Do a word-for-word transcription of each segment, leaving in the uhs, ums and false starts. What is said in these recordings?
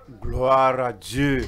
Gloire à Dieu.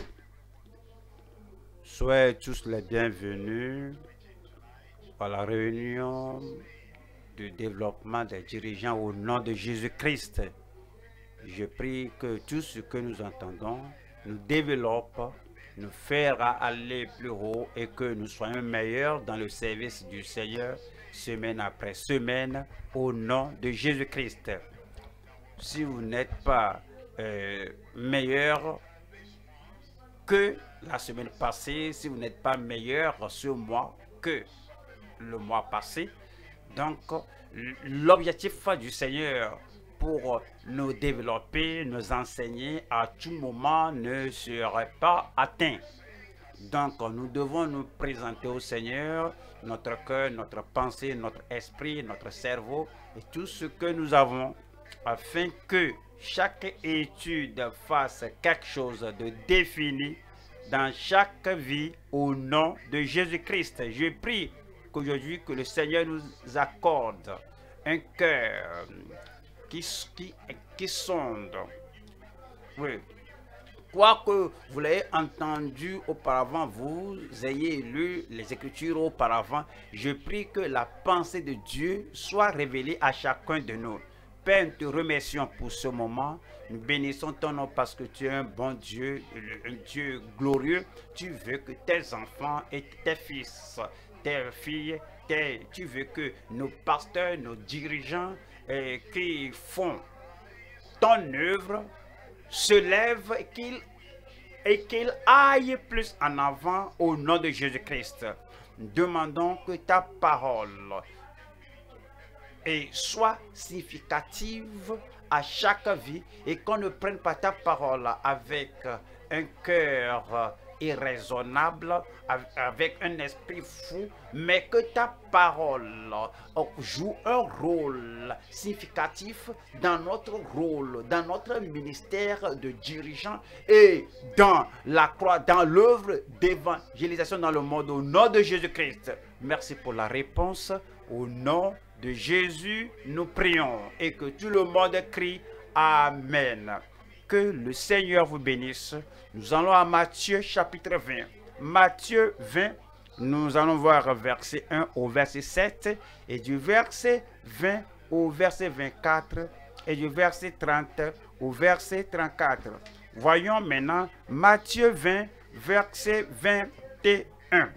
Soyez tous les bienvenus à la réunion de développement des dirigeants au nom de Jésus-Christ. Je prie que tout ce que nous entendons nous développe, nous fera aller plus haut et que nous soyons meilleurs dans le service du Seigneur semaine après semaine au nom de Jésus-Christ. Si vous n'êtes pas euh, meilleur que la semaine passée, si vous n'êtes pas meilleur ce mois que le mois passé, donc l'objectif du Seigneur pour nous développer, nous enseigner à tout moment ne serait pas atteint. Donc nous devons nous présenter au Seigneur, notre cœur, notre pensée, notre esprit, notre cerveau et tout ce que nous avons, afin que chaque étude fasse quelque chose de défini dans chaque vie au nom de Jésus-Christ. Je prie qu'aujourd'hui que le Seigneur nous accorde un cœur qui, qui, qui sonde. Oui. Quoique vous l'ayez entendu auparavant, vous ayez lu les Écritures auparavant, je prie que la pensée de Dieu soit révélée à chacun de nous. Père, nous te remercions pour ce moment. Nous bénissons ton nom parce que tu es un bon Dieu, un Dieu glorieux. Tu veux que tes enfants et tes fils, tes filles, tes, tu veux que nos pasteurs, nos dirigeants eh, qui font ton œuvre se lèvent et qu'ils et qu'ils aillent plus en avant au nom de Jésus-Christ. Nous demandons que ta parole et soit significative à chaque vie et qu'on ne prenne pas ta parole avec un cœur irraisonnable, avec un esprit fou, mais que ta parole joue un rôle significatif dans notre rôle, dans notre ministère de dirigeant et dans la croix, dans l'œuvre d'évangélisation dans le monde au nom de Jésus-Christ. Merci pour la réponse. Au nom de Jésus, nous prions et que tout le monde crie Amen. Que le Seigneur vous bénisse. Nous allons à Matthieu chapitre vingt. Matthieu vingt, nous allons voir verset un au verset sept et du verset vingt au verset vingt-quatre et du verset trente au verset trente-quatre. Voyons maintenant Matthieu vingt, verset vingt et un.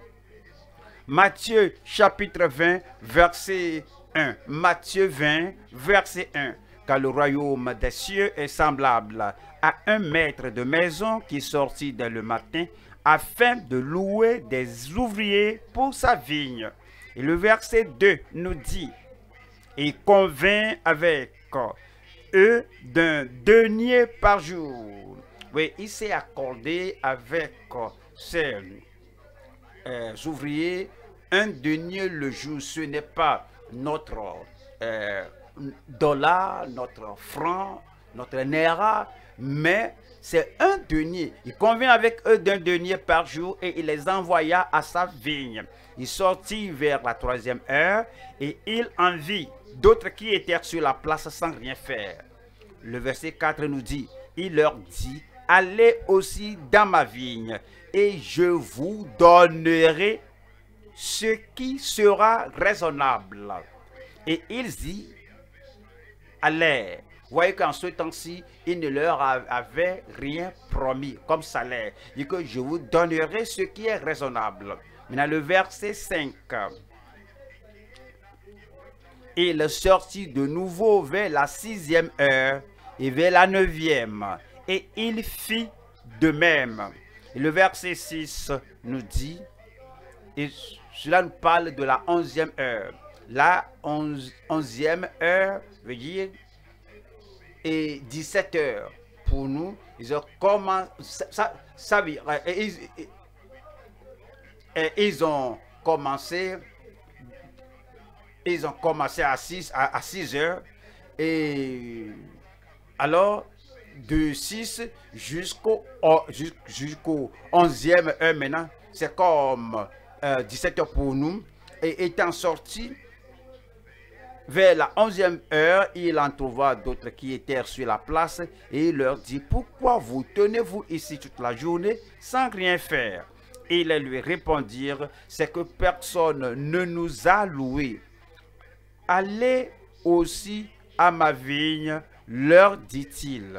Matthieu chapitre vingt, verset un. Matthieu vingt, verset un. Car le royaume des cieux est semblable à un maître de maison qui sortit dès le matin afin de louer des ouvriers pour sa vigne. Et le verset deux nous dit, il convint avec eux d'un denier par jour. Oui, il s'est accordé avec ses euh, ouvriers un denier le jour. Ce n'est pas notre euh, dollar, notre franc, notre naira, mais c'est un denier. Il convient avec eux d'un denier par jour et il les envoya à sa vigne. Il sortit vers la troisième heure et il en vit d'autres qui étaient sur la place sans rien faire. Le verset quatre nous dit, il leur dit, allez aussi dans ma vigne et je vous donnerai ce qui sera raisonnable. Et ils y allèrent. Vous voyez qu'en ce temps-ci, il ne leur avait rien promis comme salaire. Il dit que je vous donnerai ce qui est raisonnable. Maintenant, le verset cinq. Il sortit de nouveau vers la sixième heure et vers la neuvième. Et il fit de même. Et le verset six nous dit, et cela nous parle de la onzième heure. La onze, onzième heure veut dire et dix-sept heures. Pour nous, ils ont commencé, ça, ça, et ils, et, et ils ont commencé, ils ont commencé à six, à, à six heures. Et alors, de six jusqu'au jusqu'au onzième heure maintenant, c'est comme euh, dix-sept heures pour nous. Et étant sorti Vers la onzième heure, il en trouva d'autres qui étaient sur la place et il leur dit, pourquoi vous tenez-vous ici toute la journée sans rien faire? Et ils lui répondirent, c'est que personne ne nous a loués. Allez aussi à ma vigne, leur dit-il.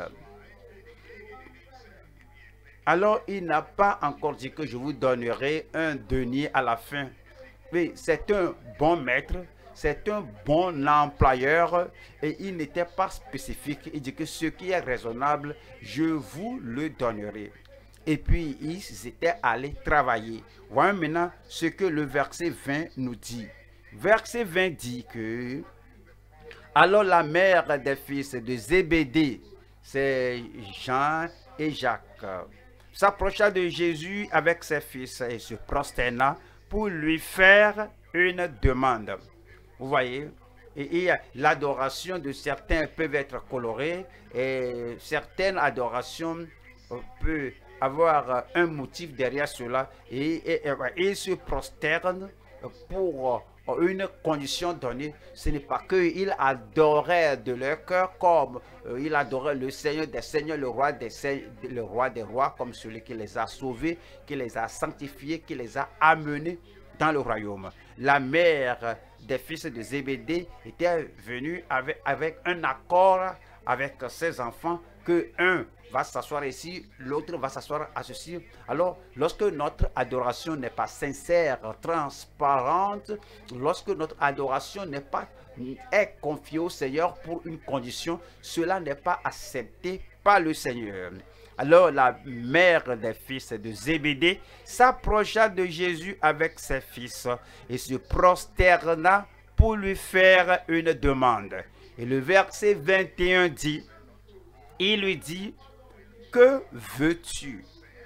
Alors il n'a pas encore dit que je vous donnerai un denier à la fin. Oui, c'est un bon maître, c'est un bon employeur et il n'était pas spécifique. Il dit que ce qui est raisonnable, je vous le donnerai. Et puis ils étaient allés travailler. Voyons maintenant ce que le verset vingt nous dit. Verset vingt dit que alors la mère des fils de Zébédée, c'est Jean et Jacques, s'approcha de Jésus avec ses fils et se prosterna pour lui faire une demande. Vous voyez, et, et l'adoration de certains peut être colorée et certaines adorations peuvent avoir un motif derrière cela et, et, et ils se prosternent pour une condition donnée. Ce n'est pas qu'ils adoraient de leur cœur comme euh, ils adoraient le Seigneur des Seigneurs, le roi des, le roi des rois, comme celui qui les a sauvés, qui les a sanctifiés, qui les a amenés dans le royaume. La mère des fils de Zébédée était venue avec, avec un accord avec ses enfants que un va s'asseoir ici, l'autre va s'asseoir à ceci. Alors, lorsque notre adoration n'est pas sincère, transparente, lorsque notre adoration n'est pas est confiée au Seigneur pour une condition, cela n'est pas accepté par le Seigneur. Alors la mère des fils de Zébédée s'approcha de Jésus avec ses fils et se prosterna pour lui faire une demande. Et le verset vingt et un dit, il lui dit, que veux-tu?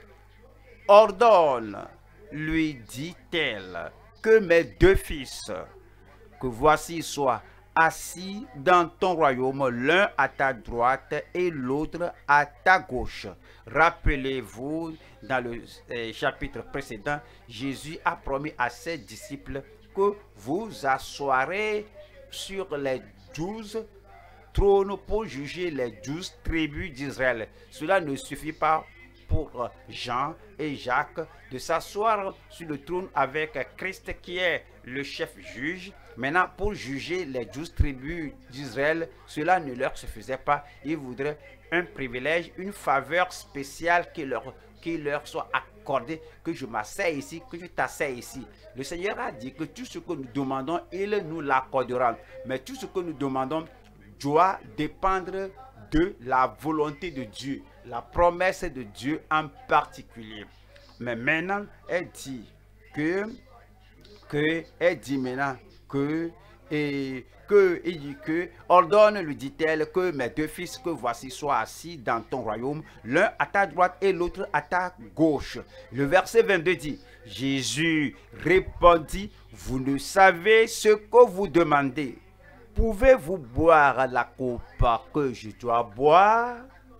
Ordonne, lui dit-elle, que mes deux fils, que voici soient assis dans ton royaume, l'un à ta droite et l'autre à ta gauche. Rappelez-vous, dans le euh, chapitre précédent, Jésus a promis à ses disciples que vous asseoirez sur les douze trône pour juger les douze tribus d'Israël. Cela ne suffit pas pour Jean et Jacques de s'asseoir sur le trône avec Christ qui est le chef juge. Maintenant, pour juger les douze tribus d'Israël, cela ne leur suffisait pas. Ils voudraient un privilège, une faveur spéciale qui leur, qui leur soit accordée, que je m'asseye ici, que je t'asseye ici. Le Seigneur a dit que tout ce que nous demandons, il nous l'accordera. Mais tout ce que nous demandons doit dépendre de la volonté de Dieu, la promesse de Dieu en particulier. Mais maintenant, elle dit que, que elle dit maintenant que, et que, il dit que, ordonne, lui dit-elle, que mes deux fils que voici soient assis dans ton royaume, l'un à ta droite et l'autre à ta gauche. Le verset vingt-deux dit, Jésus répondit, vous ne savez ce que vous demandez. Pouvez-vous boire la coupe que je dois boire?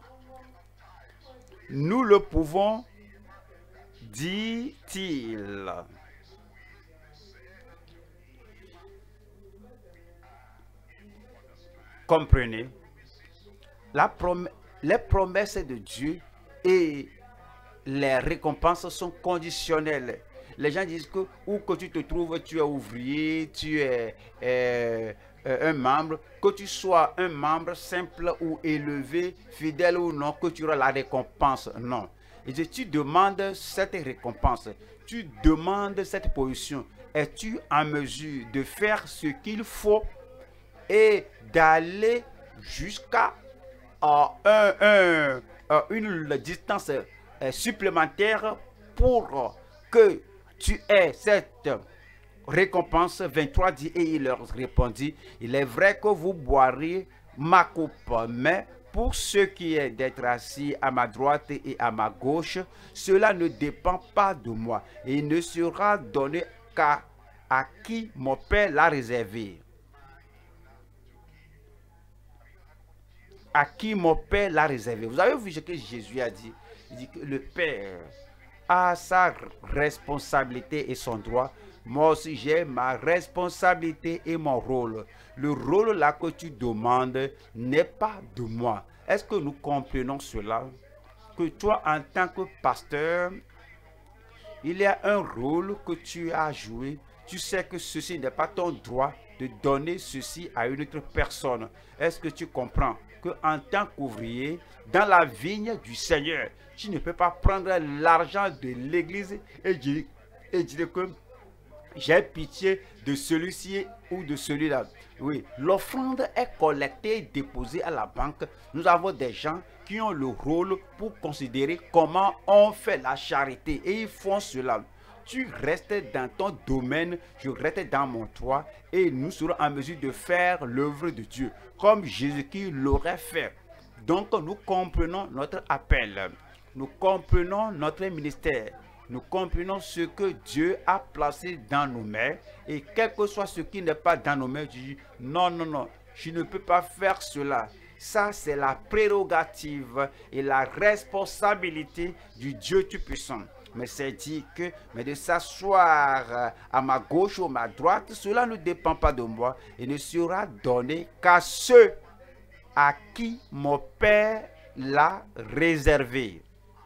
Nous le pouvons, dit-il. Comprenez, la prom les promesses de Dieu et les récompenses sont conditionnelles. Les gens disent que où que tu te trouves, tu es ouvrier, tu es euh, euh, un membre, que tu sois un membre simple ou élevé, fidèle ou non, que tu auras la récompense. Non. Et tu demandes cette récompense, tu demandes cette position. Es-tu en mesure de faire ce qu'il faut et d'aller jusqu'à euh, un, un, euh, une distance euh, supplémentaire pour que tu aies cette récompense? Vingt-trois dit, et il leur répondit, il est vrai que vous boirez ma coupe, mais pour ce qui est d'être assis à ma droite et à ma gauche, cela ne dépend pas de moi, et il ne sera donné qu'à à qui mon Père l'a réservé. À qui mon Père l'a réservé. Vous avez vu ce que Jésus a dit? Il dit que le Père a sa responsabilité et son droit moi aussi j'ai ma responsabilité et mon rôle. Le rôle là que tu demandes n'est pas de moi. Est-ce que nous comprenons cela? Que toi, en tant que pasteur, il y a un rôle que tu as joué. Tu sais que ceci n'est pas ton droit de donner ceci à une autre personne. Est-ce que tu comprends que en tant qu'ouvrier, dans la vigne du Seigneur, tu ne peux pas prendre l'argent de l'église et dire, et dire que j'ai pitié de celui-ci ou de celui-là. Oui, l'offrande est collectée et déposée à la banque. Nous avons des gens qui ont le rôle pour considérer comment on fait la charité et ils font cela. Tu restes dans ton domaine, je reste dans mon toit et nous serons en mesure de faire l'œuvre de Dieu comme Jésus-Christ l'aurait fait. Donc nous comprenons notre appel, nous comprenons notre ministère, nous comprenons ce que Dieu a placé dans nos mains et quel que soit ce qui n'est pas dans nos mains, tu dis non, non, non, je ne peux pas faire cela. Ça, c'est la prérogative et la responsabilité du Dieu Tout-Puissant. Mais c'est dit que mais de s'asseoir à ma gauche ou à ma droite, cela ne dépend pas de moi et ne sera donné qu'à ceux à qui mon Père l'a réservé.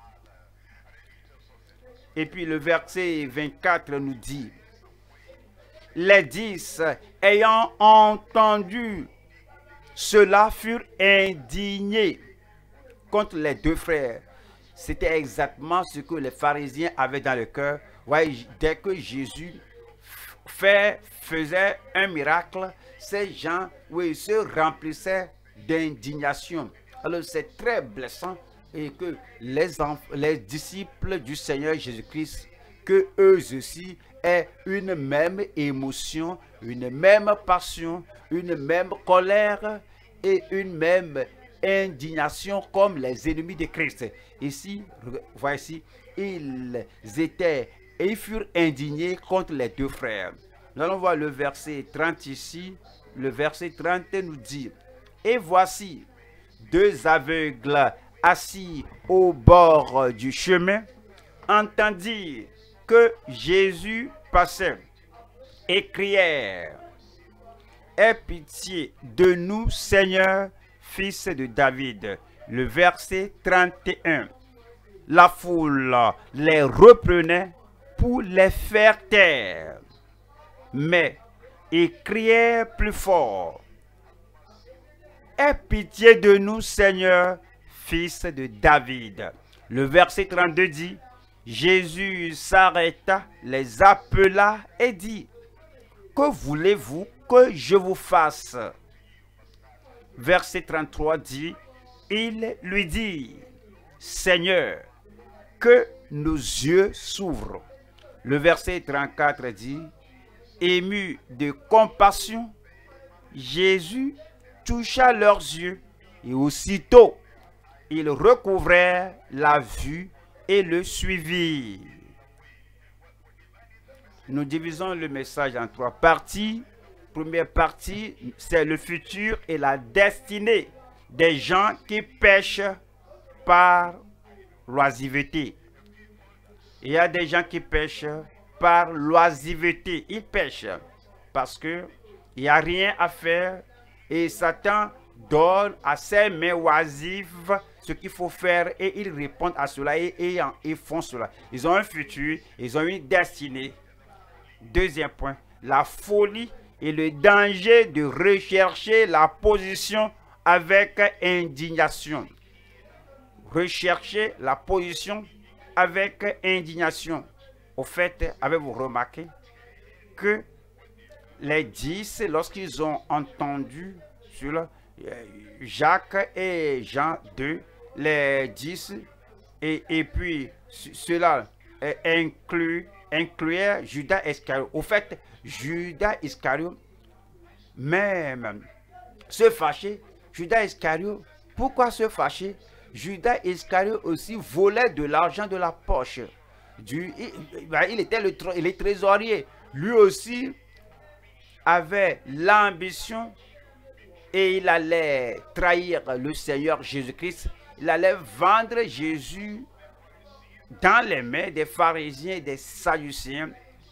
Et puis le verset vingt-quatre nous dit, les dix ayant entendu cela furent indignés contre les deux frères. C'était exactement ce que les pharisiens avaient dans le cœur. Ouais, dès que Jésus fait, faisait un miracle, ces gens oui, se remplissaient d'indignation. Alors c'est très blessant et que les, les disciples du Seigneur Jésus-Christ, que eux aussi aient une même émotion, une même passion, une même colère et une même indignation comme les ennemis de Christ. Ici, voici, ils étaient et ils furent indignés contre les deux frères. Nous allons voir le verset trente ici. Le verset trente nous dit, et voici deux aveugles assis au bord du chemin entendirent que Jésus passait et crièrent, aie pitié de nous, Seigneur, fils de David. Le verset trente et un. La foule les reprenait pour les faire taire, mais ils crièrent plus fort, aie pitié de nous, Seigneur, fils de David. Le verset trente-deux dit, Jésus s'arrêta, les appela et dit, que voulez-vous que je vous fasse? Verset trente-trois dit, il lui dit, Seigneur, que nos yeux s'ouvrent. Le verset trente-quatre dit, ému de compassion, Jésus toucha leurs yeux et aussitôt ils recouvrèrent la vue et le suivirent. Nous divisons le message en trois parties. Première partie, c'est le futur et la destinée des gens qui pêchent par l'oisiveté. Il y a des gens qui pêchent par l'oisiveté. Ils pêchent parce qu'il n'y a rien à faire et Satan donne à ces mains oisives ce qu'il faut faire et ils répondent à cela et, et ils font cela. Ils ont un futur, ils ont une destinée. Deuxième point, la folie et le danger de rechercher la position avec indignation. Rechercher la position avec indignation. Au fait, avez-vous remarqué que les dix, lorsqu'ils ont entendu sur Jacques et Jean deux, les dix, et, et puis cela inclut, incluait Judas Iscariote. Au fait, Judas Iscariote, même se fâcher, Judas Iscariote, pourquoi se fâcher? Judas Iscariote aussi volait de l'argent de la poche. Du, il, il était le, le trésorier. Lui aussi avait l'ambition et il allait trahir le Seigneur Jésus-Christ. Il allait vendre Jésus dans les mains des pharisiens et des sadducéens.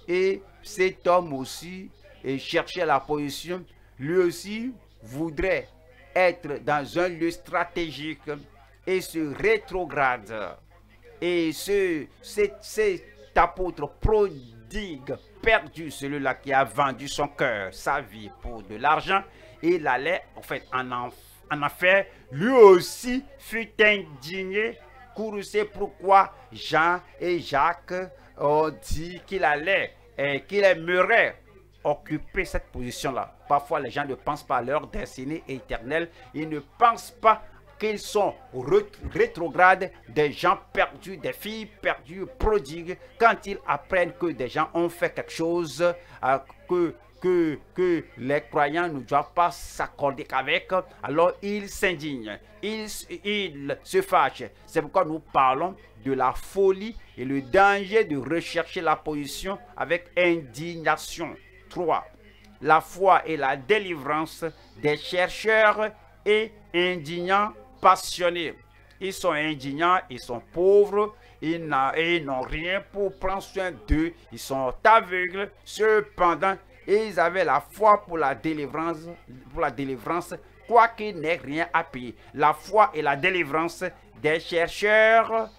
Et cet homme aussi et cherchait la position. Lui aussi voudrait être dans un lieu stratégique et se rétrograde. Et ce, cet, cet apôtre prodigue, perdu, celui-là qui a vendu son cœur, sa vie pour de l'argent, il allait en fait en, en, en affaire, lui aussi fut indigné. C'est pourquoi Jean et Jacques ont dit qu'il allait et qu'il aimerait occuper cette position-là. Parfois, les gens ne pensent pas à leur destinée éternelle. Ils ne pensent pas qu'ils sont rétrogrades, des gens perdus, des filles perdues, prodigues. Quand ils apprennent que des gens ont fait quelque chose euh, que, que, que les croyants ne doivent pas s'accorder qu'avec, alors ils s'indignent, ils, ils se fâchent. C'est pourquoi nous parlons de la folie et le danger de rechercher la position avec indignation. trois. La foi et la délivrance des chercheurs et indignants passionnés. Ils sont indignants, ils sont pauvres, ils n'ont rien pour prendre soin d'eux, ils sont aveugles. Cependant, ils avaient la foi pour la délivrance, pour la délivrance, quoiqu'ils n'aient rien à payer. La foi et la délivrance des chercheurs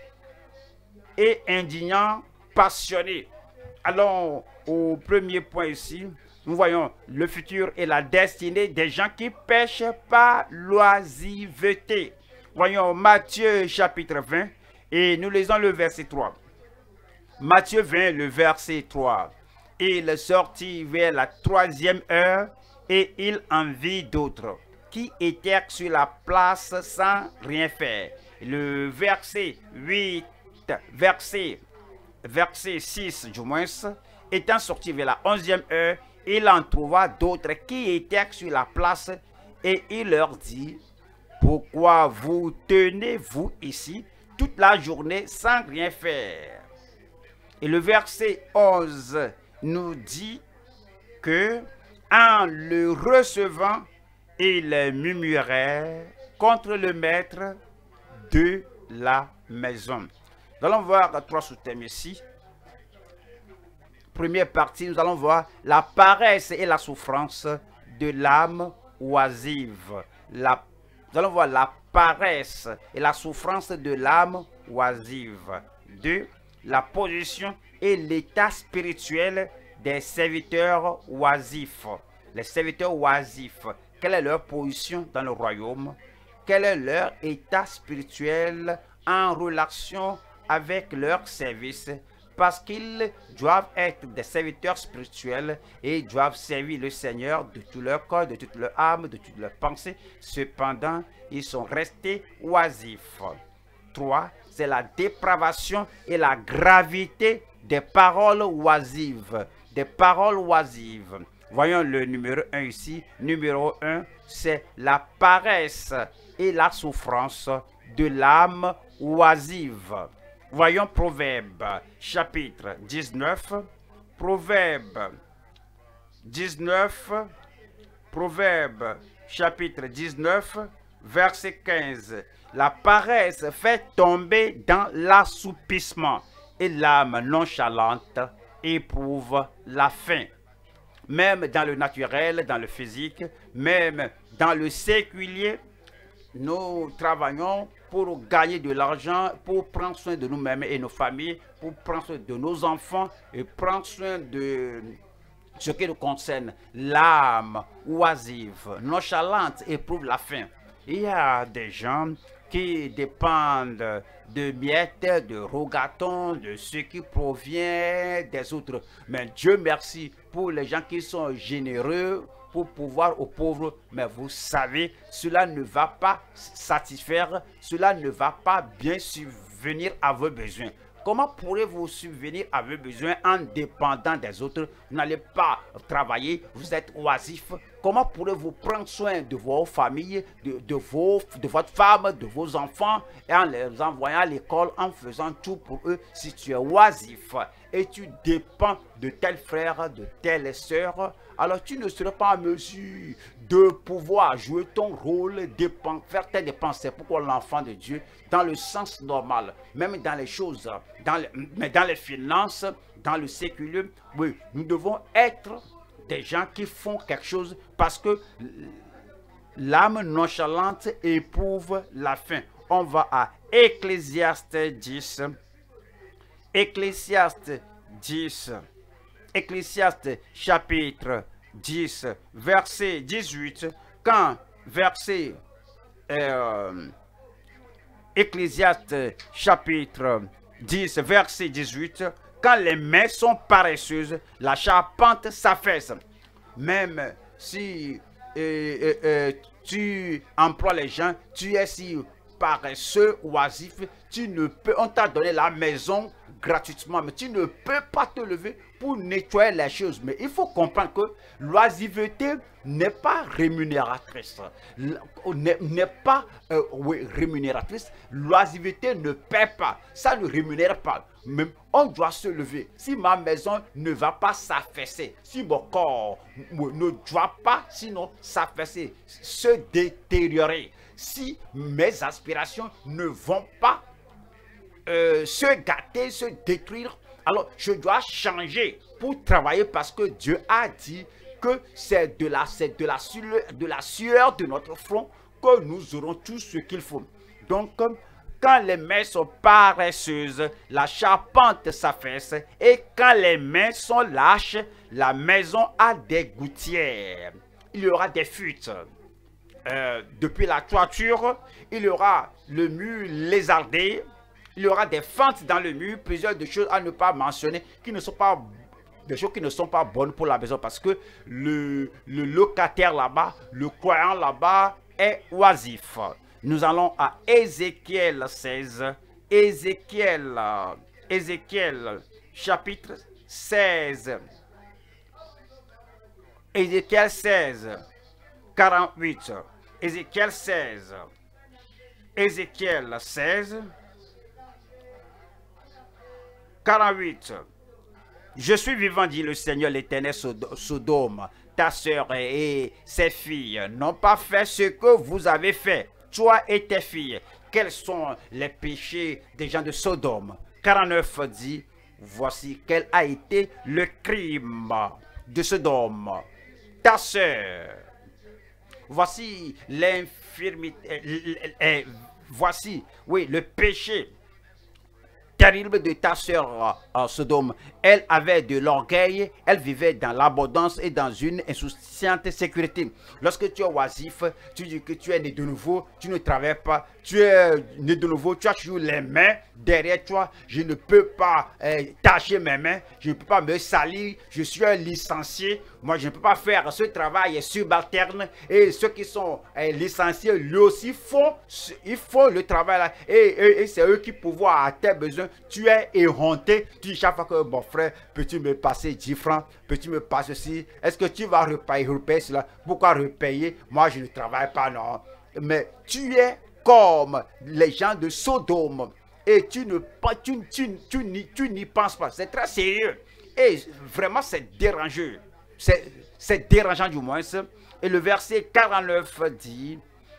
et indignants passionnés. Allons au premier point ici. Nous voyons le futur et la destinée des gens qui pêchent par l'oisiveté. Voyons Matthieu chapitre vingt et nous lisons le verset trois. Matthieu vingt, le verset trois. Il sortit vers la troisième heure et il en vit d'autres qui étaient sur la place sans rien faire. Le verset huit, verset, verset six du moins, étant sorti vers la onzième heure, il en trouva d'autres qui étaient sur la place et il leur dit: pourquoi vous tenez-vous ici toute la journée sans rien faire? Et le verset onze nous dit que en le recevant, il murmurait contre le maître de la maison. Nous allons voir trois sous-thèmes ici. Première partie, nous allons voir la paresse et la souffrance de l'âme oisive. La, nous allons voir la paresse et la souffrance de l'âme oisive. Deux, la position et l'état spirituel des serviteurs oisifs. Les serviteurs oisifs, quelle est leur position dans le royaume? Quel est leur état spirituel en relation avec leur service? Parce qu'ils doivent être des serviteurs spirituels et doivent servir le Seigneur de tout leur corps, de toute leur âme, de toute leur pensée. Cependant, ils sont restés oisifs. trois. C'est la dépravation et la gravité des paroles oisives. Des paroles oisives. Voyons le numéro un ici. Numéro un, c'est la paresse et la souffrance de l'âme oisive. Voyons Proverbe, chapitre dix-neuf, Proverbe dix-neuf, Proverbe, chapitre dix-neuf, verset quinze. La paresse fait tomber dans l'assoupissement et l'âme nonchalante éprouve la faim. Même dans le naturel, dans le physique, même dans le séculier, nous travaillons pour gagner de l'argent, pour prendre soin de nous-mêmes et nos familles, pour prendre soin de nos enfants et prendre soin de ce qui nous concerne. L'âme oisive, nonchalante, éprouve la faim. Il y a des gens qui dépendent de miettes, de rogatons, de ce qui provient des autres. Mais Dieu merci pour les gens qui sont généreux pour pouvoir aux pauvres. Mais vous savez, cela ne va pas satisfaire, cela ne va pas bien subvenir à vos besoins. Comment pourrez-vous subvenir à vos besoins en dépendant des autres? Vous n'allez pas travailler, vous êtes oisif, comment pourrez-vous prendre soin de vos familles, de, de, vos, de votre femme, de vos enfants, et en les envoyant à l'école, en faisant tout pour eux, si tu es oisif et tu dépends de tel frère, de telle sœur, alors tu ne seras pas en mesure de pouvoir jouer ton rôle, dépend, faire tes dépenses. C'est pourquoi l'enfant de Dieu, dans le sens normal, même dans les choses, dans les, mais dans les finances, dans le séculier, oui, nous devons être des gens qui font quelque chose parce que l'âme nonchalante éprouve la faim. On va à Ecclésiaste dix. Ecclésiaste dix. Ecclésiaste chapitre dix, verset dix-huit. Quand verset euh, Ecclésiaste chapitre dix, verset dix-huit. Quand les mains sont paresseuses, la charpente s'affaisse. Même si euh, euh, euh, tu emploies les gens, tu es si paresseux, oisif, tu ne peux, on t'a donné la maison gratuitement, mais tu ne peux pas te lever pour nettoyer les choses. Mais il faut comprendre que l'oisiveté n'est pas rémunératrice. N'est pas euh, oui, rémunératrice. L'oisiveté ne paie pas. Ça ne rémunère pas. Même on doit se lever. Si ma maison ne va pas s'affaisser, si mon corps ne doit pas, sinon s'affaisser, se détériorer, si mes aspirations ne vont pas euh, se gâter, se détruire, alors je dois changer pour travailler parce que Dieu a dit que c'est de la, c'est de la sueur, de la sueur de notre front que nous aurons tout ce qu'il faut. Donc, quand les mains sont paresseuses, la charpente s'affaisse, et quand les mains sont lâches, la maison a des gouttières. Il y aura des fuites. Euh, depuis la toiture, il y aura le mur lézardé, il y aura des fentes dans le mur, plusieurs de choses à ne pas mentionner qui ne sont pas des choses qui ne sont pas bonnes pour la maison parce que le, le locataire là-bas, le croyant là-bas est oisif. Nous allons à Ézéchiel seize, Ézéchiel, Ézéchiel chapitre seize, Ézéchiel seize, quarante-huit, Ézéchiel seize, Ézéchiel seize, quarante-huit. Je suis vivant, dit le Seigneur l'Éternel, Sodome, ta sœur et ses filles n'ont pas fait ce que vous avez fait, toi et tes filles. Quels sont les péchés des gens de Sodome? quarante-neuf dit, voici quel a été le crime de Sodome, ta sœur. Voici l'infirmité, voici, oui, le péché terrible de ta sœur en Sodome. Elle avait de l'orgueil, elle vivait dans l'abondance et dans une insouciante sécurité. Lorsque tu es oisif, tu dis que tu es né de nouveau, tu ne travailles pas, tu es né de nouveau, tu as toujours les mains derrière toi. Je ne peux pas euh, tâcher mes mains, je ne peux pas me salir, je suis un licencié. Moi, je ne peux pas faire ce travail subalterne. Et ceux qui sont euh, licenciés, lui aussi, font, ils font le travail là. Et, et, et c'est eux qui pouvoir à tes besoins. Tu es éhonté. Tu dis chaque fois que, bon frère, peux-tu me passer dix francs? Peux-tu me passer ceci? Est-ce que tu vas repayer, repayer cela? Pourquoi repayer? Moi, je ne travaille pas, non. Mais tu es comme les gens de Sodome. Et tu ne tu, tu, tu, tu n'y penses pas. C'est très sérieux. Et vraiment, c'est dérangeant. C'est dérangeant du moins. Et le verset quarante-neuf dit,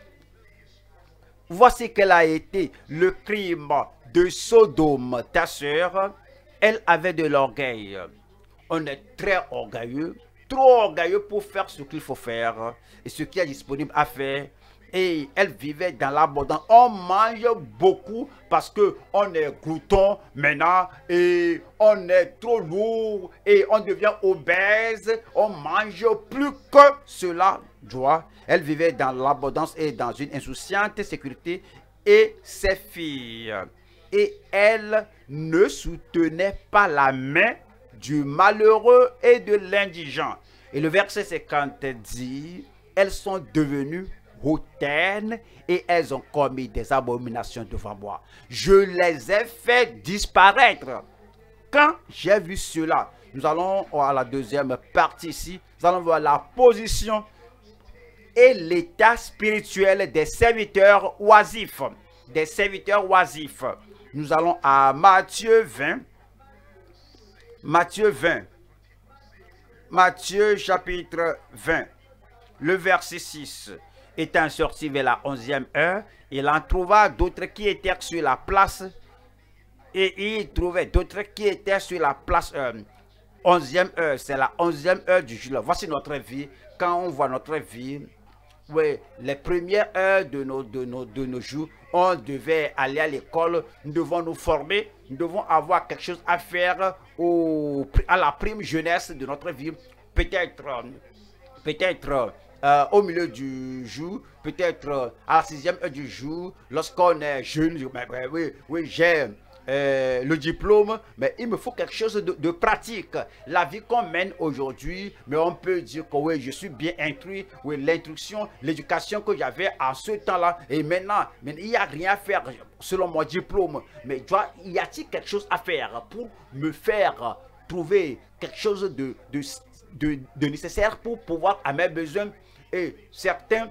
voici quel a été le crime de Sodome, ta sœur. Elle avait de l'orgueil. On est très orgueilleux, trop orgueilleux pour faire ce qu'il faut faire et ce qui est disponible à faire. Et elle vivait dans l'abondance. On mange beaucoup parce que on est glouton maintenant et on est trop lourd et on devient obèse. On mange plus que cela doit. Elle vivait dans l'abondance et dans une insouciante sécurité et ses filles. Et elle ne soutenait pas la main du malheureux et de l'indigent. Et le verset cinquante dit, elles sont devenues hautaines et elles ont commis des abominations devant moi. Je les ai fait disparaître. Quand j'ai vu cela, nous allons à la deuxième partie ici, nous allons voir la position et l'état spirituel des serviteurs oisifs. Des serviteurs oisifs. Nous allons à Matthieu vingt. Matthieu vingt. Matthieu chapitre vingt. Le verset six. Étant sorti vers la onzième heure, il en trouva d'autres qui étaient sur la place. Et il trouvait d'autres qui étaient sur la place. Euh, onzième heure, c'est la onzième heure du jour. Voici notre vie. Quand on voit notre vie, oui, les premières heures de nos, de, nos, de nos jours, on devait aller à l'école, nous devons nous former, nous devons avoir quelque chose à faire au, à la prime jeunesse de notre vie. Peut-être, peut-être euh, au milieu du jour, peut-être à la sixième heure du jour, lorsqu'on est jeune, mais, mais, oui, oui, j'ai Euh, le diplôme, mais il me faut quelque chose de, de pratique. La vie qu'on mène aujourd'hui, mais on peut dire que oui, je suis bien instruit, oui, l'instruction, l'éducation que j'avais à ce temps-là, et maintenant, mais il n'y a rien à faire selon mon diplôme. Mais doit, y a-t-il quelque chose à faire pour me faire trouver quelque chose de, de, de, de nécessaire pour pouvoir à mes besoins? Et certains,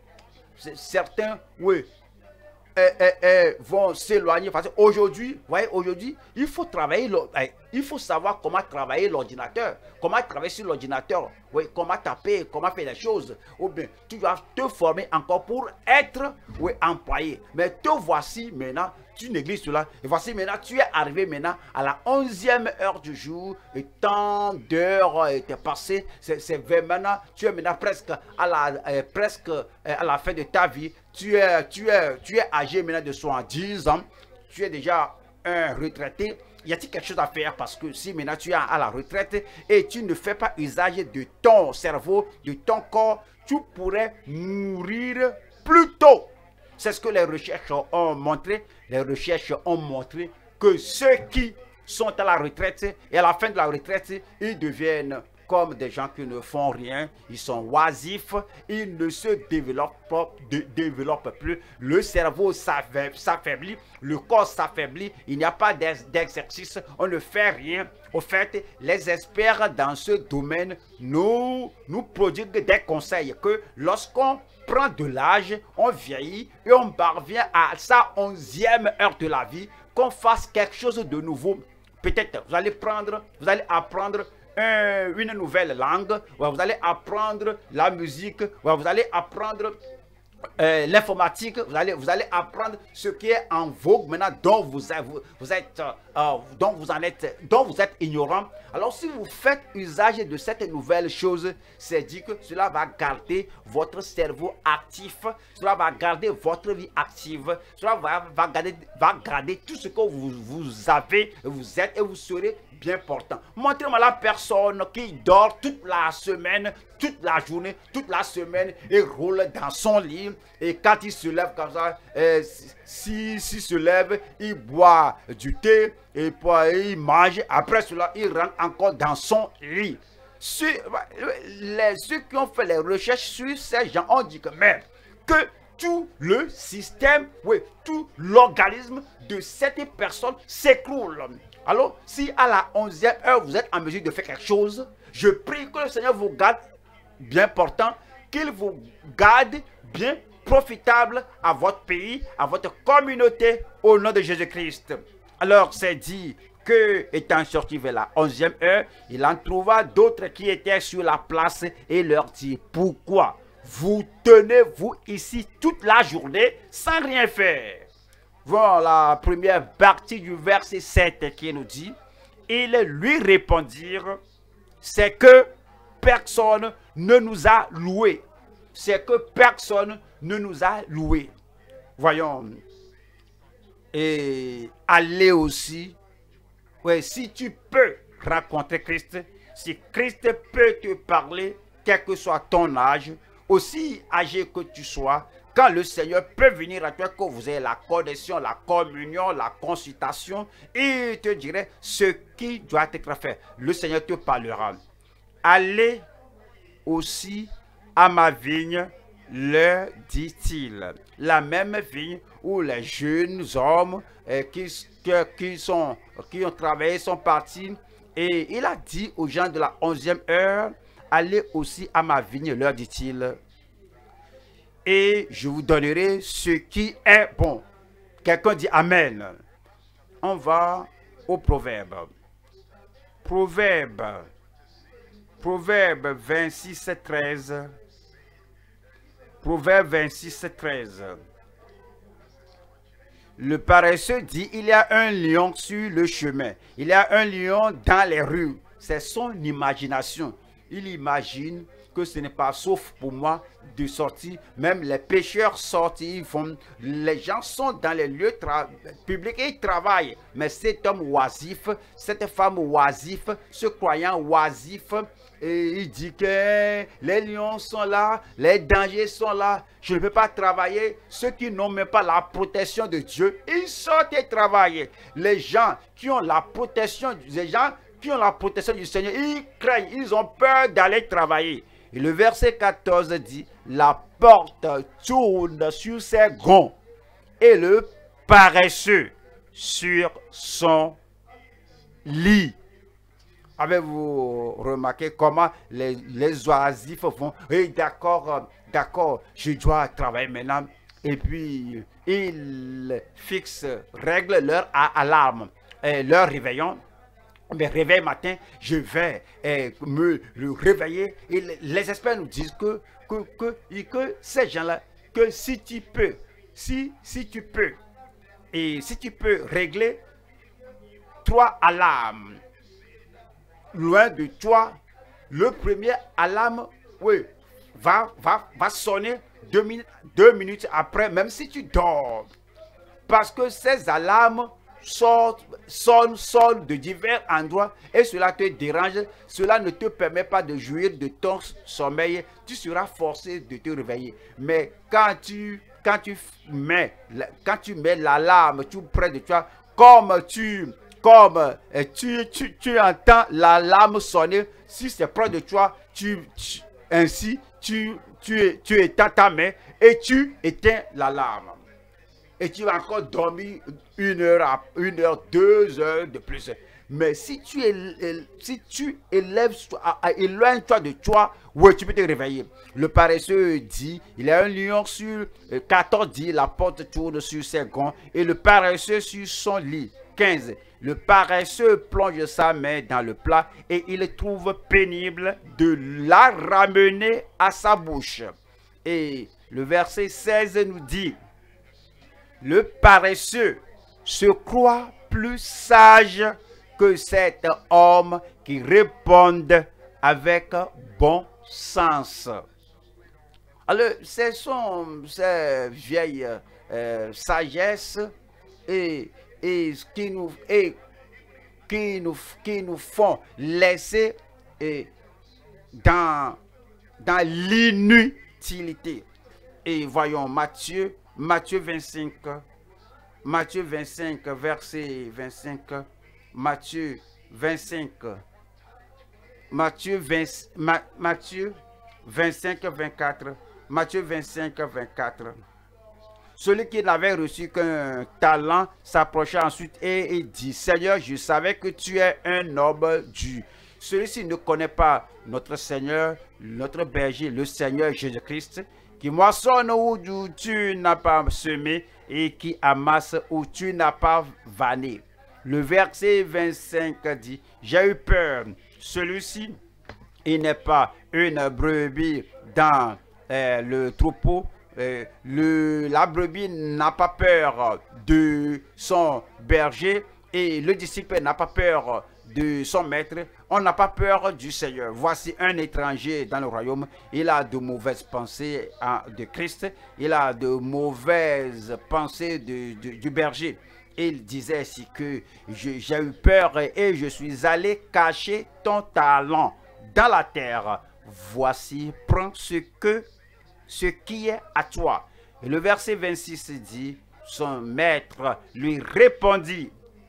certains, oui, Eh, eh, eh, vont s'éloigner parce qu'aujourd'hui, voyez, aujourd'hui, il faut travailler, il faut savoir comment travailler l'ordinateur, comment travailler sur l'ordinateur, oui, comment taper, comment faire les choses. Ou bien, tu dois te former encore pour être, oui, employé. Mais te voici maintenant, tu négliges cela. Et voici maintenant, tu es arrivé maintenant à la onzième heure du jour, et tant d'heures étaient passées. C'est maintenant, tu es maintenant presque à la, euh, presque euh, à la fin de ta vie. Tu es, tu es, tu es âgé maintenant de soixante-dix ans. Tu es déjà un retraité. Y a-t-il quelque chose à faire? Parce que si maintenant tu es à la retraite et tu ne fais pas usage de ton cerveau, de ton corps, tu pourrais mourir plus tôt. C'est ce que les recherches ont montré. Les recherches ont montré que ceux qui sont à la retraite et à la fin de la retraite, ils deviennent comme des gens qui ne font rien. Ils sont oisifs, ils ne se développent pas, de, développent plus. Le cerveau s'affaiblit, le corps s'affaiblit. Il n'y a pas d'exercice, on ne fait rien. Au fait, les experts dans ce domaine nous, nous prodiguent des conseils que lorsqu'on prend de l'âge, on vieillit et on parvient à sa onzième heure de la vie, qu'on fasse quelque chose de nouveau. Peut-être vous allez prendre, vous allez apprendre un, une nouvelle langue, vous allez apprendre la musique, vous allez apprendre Euh, l'informatique, vous allez, vous allez apprendre ce qui est en vogue maintenant, dont vous, vous, vous êtes, euh, dont vous en êtes, dont vous êtes ignorant. Alors, si vous faites usage de cette nouvelle chose, c'est dit que cela va garder votre cerveau actif, cela va garder votre vie active, cela va, va, garder, va garder tout ce que vous, vous avez, vous êtes et vous serez bien portant. Montrez-moi la personne qui dort toute la semaine, toute la journée, toute la semaine et roule dans son lit. Et quand il se lève comme ça, euh, si, si se lève, il boit du thé et puis il mange. Après cela, il rentre encore dans son lit. Ceux, les, ceux qui ont fait les recherches sur ces gens ont dit que même que tout le système, oui, tout l'organisme de cette personne s'écroule. Alors, si à la onzième heure, vous êtes en mesure de faire quelque chose, je prie que le Seigneur vous garde bien portant, qu'il vous garde bien profitable à votre pays, à votre communauté, au nom de Jésus-Christ. Alors, c'est dit que, étant sorti vers la onzième heure, il en trouva d'autres qui étaient sur la place et leur dit, pourquoi vous tenez-vous ici toute la journée sans rien faire? Voilà la première partie du verset sept qui nous dit, ils lui répondirent, c'est que personne ne nous a loué. C'est que personne ne nous a loué. Voyons. Et aller aussi. Ouais, si tu peux rencontrer Christ, si Christ peut te parler, quel que soit ton âge, aussi âgé que tu sois, quand le Seigneur peut venir à toi, que vous ayez la connexion, la communion, la consultation, il te dirait ce qui doit être fait. Le Seigneur te parlera. Allez aussi à ma vigne, leur dit-il. La même vigne où les jeunes hommes eh, qui, que, qui, sont, qui ont travaillé sont partis. Et il a dit aux gens de la onzième heure, allez aussi à ma vigne, leur dit-il. et je vous donnerai ce qui est bon. Quelqu'un dit Amen. On va au proverbe. Proverbe. Proverbe vingt-six, treize. Proverbe vingt-six, treize. Le paresseux dit, il y a un lion sur le chemin. Il y a un lion dans les rues. C'est son imagination. Il imagine que ce n'est pas sauf pour moi de sortir. Même les pêcheurs sortent, ils font, les gens sont dans les lieux publics et ils travaillent. Mais cet homme oisif, cette femme oisif, ce croyant oisif, et il dit que les lions sont là, les dangers sont là, je ne peux pas travailler. Ceux qui n'ont même pas la protection de Dieu, ils sortent et travaillent. Les gens qui ont la protection, les gens qui ont la protection du Seigneur, ils craignent, ils ont peur d'aller travailler. Et le verset quatorze dit, la porte tourne sur ses gonds et le paresseux sur son lit. Avez-vous remarqué comment les, les oisifs font? Oui, d'accord, d'accord, je dois travailler maintenant. Et puis, ils fixent, règlent leur alarme, et leur réveillon. Mais réveil matin, je vais eh, me le réveiller. Et les experts nous disent que, que, que, que ces gens-là, que si tu peux, si, si tu peux, et si tu peux régler trois alarmes loin de toi, le premier alarme, oui, va, va, va sonner deux minutes, deux minutes après, même si tu dors. Parce que ces alarmes sortent, sonnent, sonnent de divers endroits et cela te dérange, cela ne te permet pas de jouir de ton sommeil, tu seras forcé de te réveiller. Mais quand tu, quand tu mets, quand tu mets l'alarme tout près de toi, comme tu, comme tu, tu, tu entends l'alarme sonner, si c'est près de toi, tu, tu ainsi tu, tu, tu éteins ta main et tu éteins l'alarme. Et tu vas encore dormir une heure, une heure, deux heures de plus. Mais si tu, élèves, si tu élèves, éloigne-toi de toi, oui, tu peux te réveiller. Le paresseux dit, il y a un lion sur, quatorze dit, la porte tourne sur ses gonds et le paresseux sur son lit. quinze. Le paresseux plonge sa main dans le plat et il trouve pénible de la ramener à sa bouche. Et le verset seize nous dit, le paresseux se croit plus sage que cet homme qui répond avec bon sens. Alors, ce sont ces vieilles euh, sagesses et, et, qui nous, et qui, nous, qui nous font laisser et, dans, dans l'inutilité. Et voyons Matthieu. Matthieu vingt-cinq, Matthieu vingt-cinq, verset vingt-cinq, Matthieu vingt-cinq, Matthieu, vingt, Ma, Matthieu vingt-cinq, vingt-quatre, Matthieu vingt-cinq, vingt-quatre. Celui qui n'avait reçu qu'un talent s'approcha ensuite et, et dit, Seigneur, je savais que tu es un homme dur. Celui-ci ne connaît pas notre Seigneur, notre berger, le Seigneur Jésus-Christ, qui moissonne où tu n'as pas semé et qui amasse où tu n'as pas vanné. Le verset vingt-cinq dit, j'ai eu peur, celui-ci, il n'est pas une brebis dans euh, le troupeau, euh, le, la brebis n'a pas peur de son berger et le disciple n'a pas peur de son maître, on n'a pas peur du Seigneur. Voici un étranger dans le royaume, il a de mauvaises pensées de Christ, il a de mauvaises pensées de, de, du berger. Il disait ainsi que j'ai eu peur et je suis allé cacher ton talent dans la terre. Voici, prends ce, que, ce qui est à toi. Et le verset vingt-six dit, son maître lui répondit,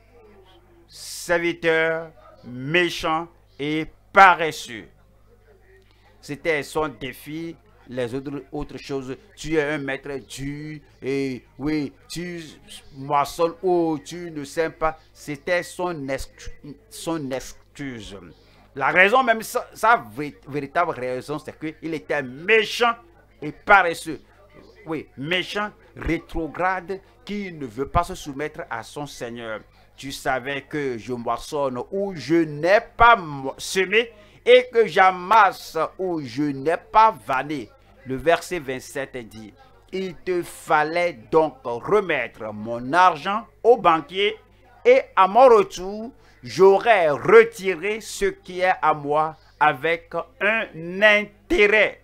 serviteur méchant et paresseux. C'était son défi. Les autres, autres choses, tu es un maître dur et oui, tu moissonnes ou tu ne sèmes pas. C'était son, excuse, son excuse. La raison, même sa, sa véritable raison, c'est qu'il était méchant et paresseux. oui, méchant, rétrograde, qui ne veut pas se soumettre à son Seigneur. Tu savais que je moissonne où je n'ai pas semé et que j'amasse où je n'ai pas vanné. Le verset vingt-sept dit, il te fallait donc remettre mon argent au banquier et à mon retour, j'aurais retiré ce qui est à moi avec un intérêt.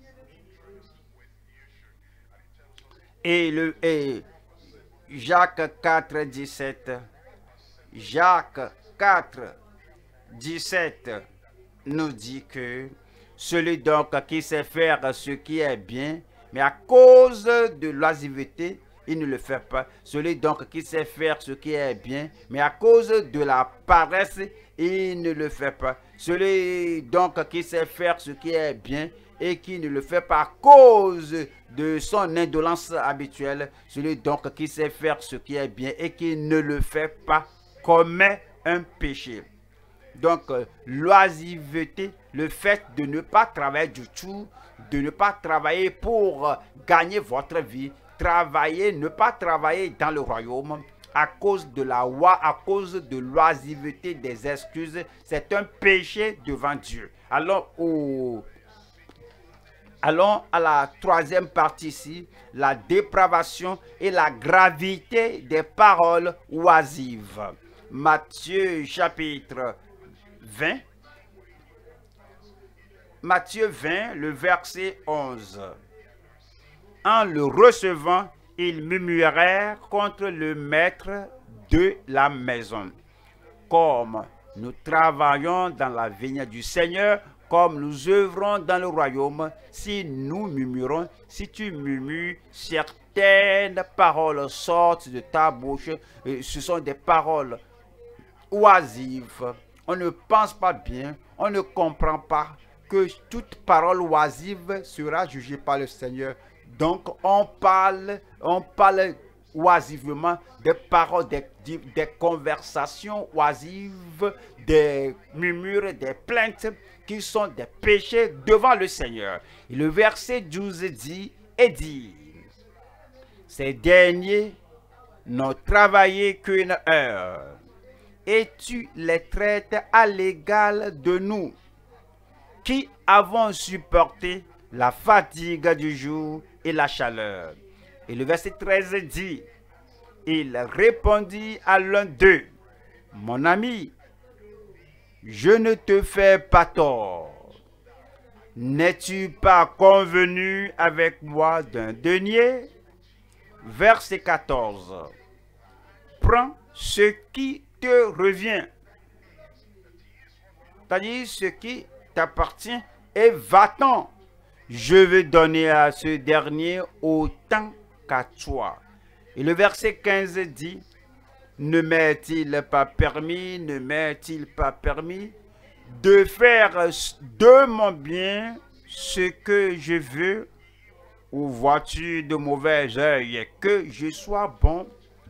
Et, le, et Jacques quatre, dix-sept, Jacques quatre, dix-sept nous dit que celui donc qui sait faire ce qui est bien, mais à cause de l'oisiveté, il ne le fait pas. Celui donc qui sait faire ce qui est bien, mais à cause de la paresse, il ne le fait pas. Celui donc qui sait faire ce qui est bien et qui ne le fait pas à cause de son indolence habituelle, celui donc qui sait faire ce qui est bien et qui ne le fait pas commet un péché. Donc, euh, l'oisiveté, le fait de ne pas travailler du tout, de ne pas travailler pour euh, gagner votre vie, travailler, ne pas travailler dans le royaume à cause de la loi, à cause de l'oisiveté des excuses, c'est un péché devant Dieu. Allons, au, allons à la troisième partie ici, la dépravation et la gravité des paroles oisives. Matthieu chapitre vingt. Matthieu vingt, le verset onze. En le recevant, ils murmurèrent contre le maître de la maison. Comme nous travaillons dans la vigne du Seigneur, comme nous œuvrons dans le royaume, si nous murmurons, si tu murmures, certaines paroles sortent de ta bouche, ce sont des paroles oisives. On ne pense pas bien, on ne comprend pas que toute parole oisive sera jugée par le Seigneur. Donc on parle, on parle oisivement des paroles, des, des conversations oisives, des murmures, des plaintes qui sont des péchés devant le Seigneur. Et le verset douze dit et dit, ces derniers n'ont travaillé qu'une heure, et tu les traites à l'égal de nous, qui avons supporté la fatigue du jour et la chaleur. Et le verset treize dit, il répondit à l'un d'eux, mon ami, je ne te fais pas tort. N'es-tu pas convenu avec moi d'un denier? Verset quatorze. Prends ce qui te revient, c'est-à-dire ce qui t'appartient, et va-t'en. Je vais donner à ce dernier autant qu'à toi. Et le verset quinze dit, ne m'est-il pas permis, ne m'est-il pas permis de faire de mon bien ce que je veux, ou vois-tu de mauvais œil que je sois bon?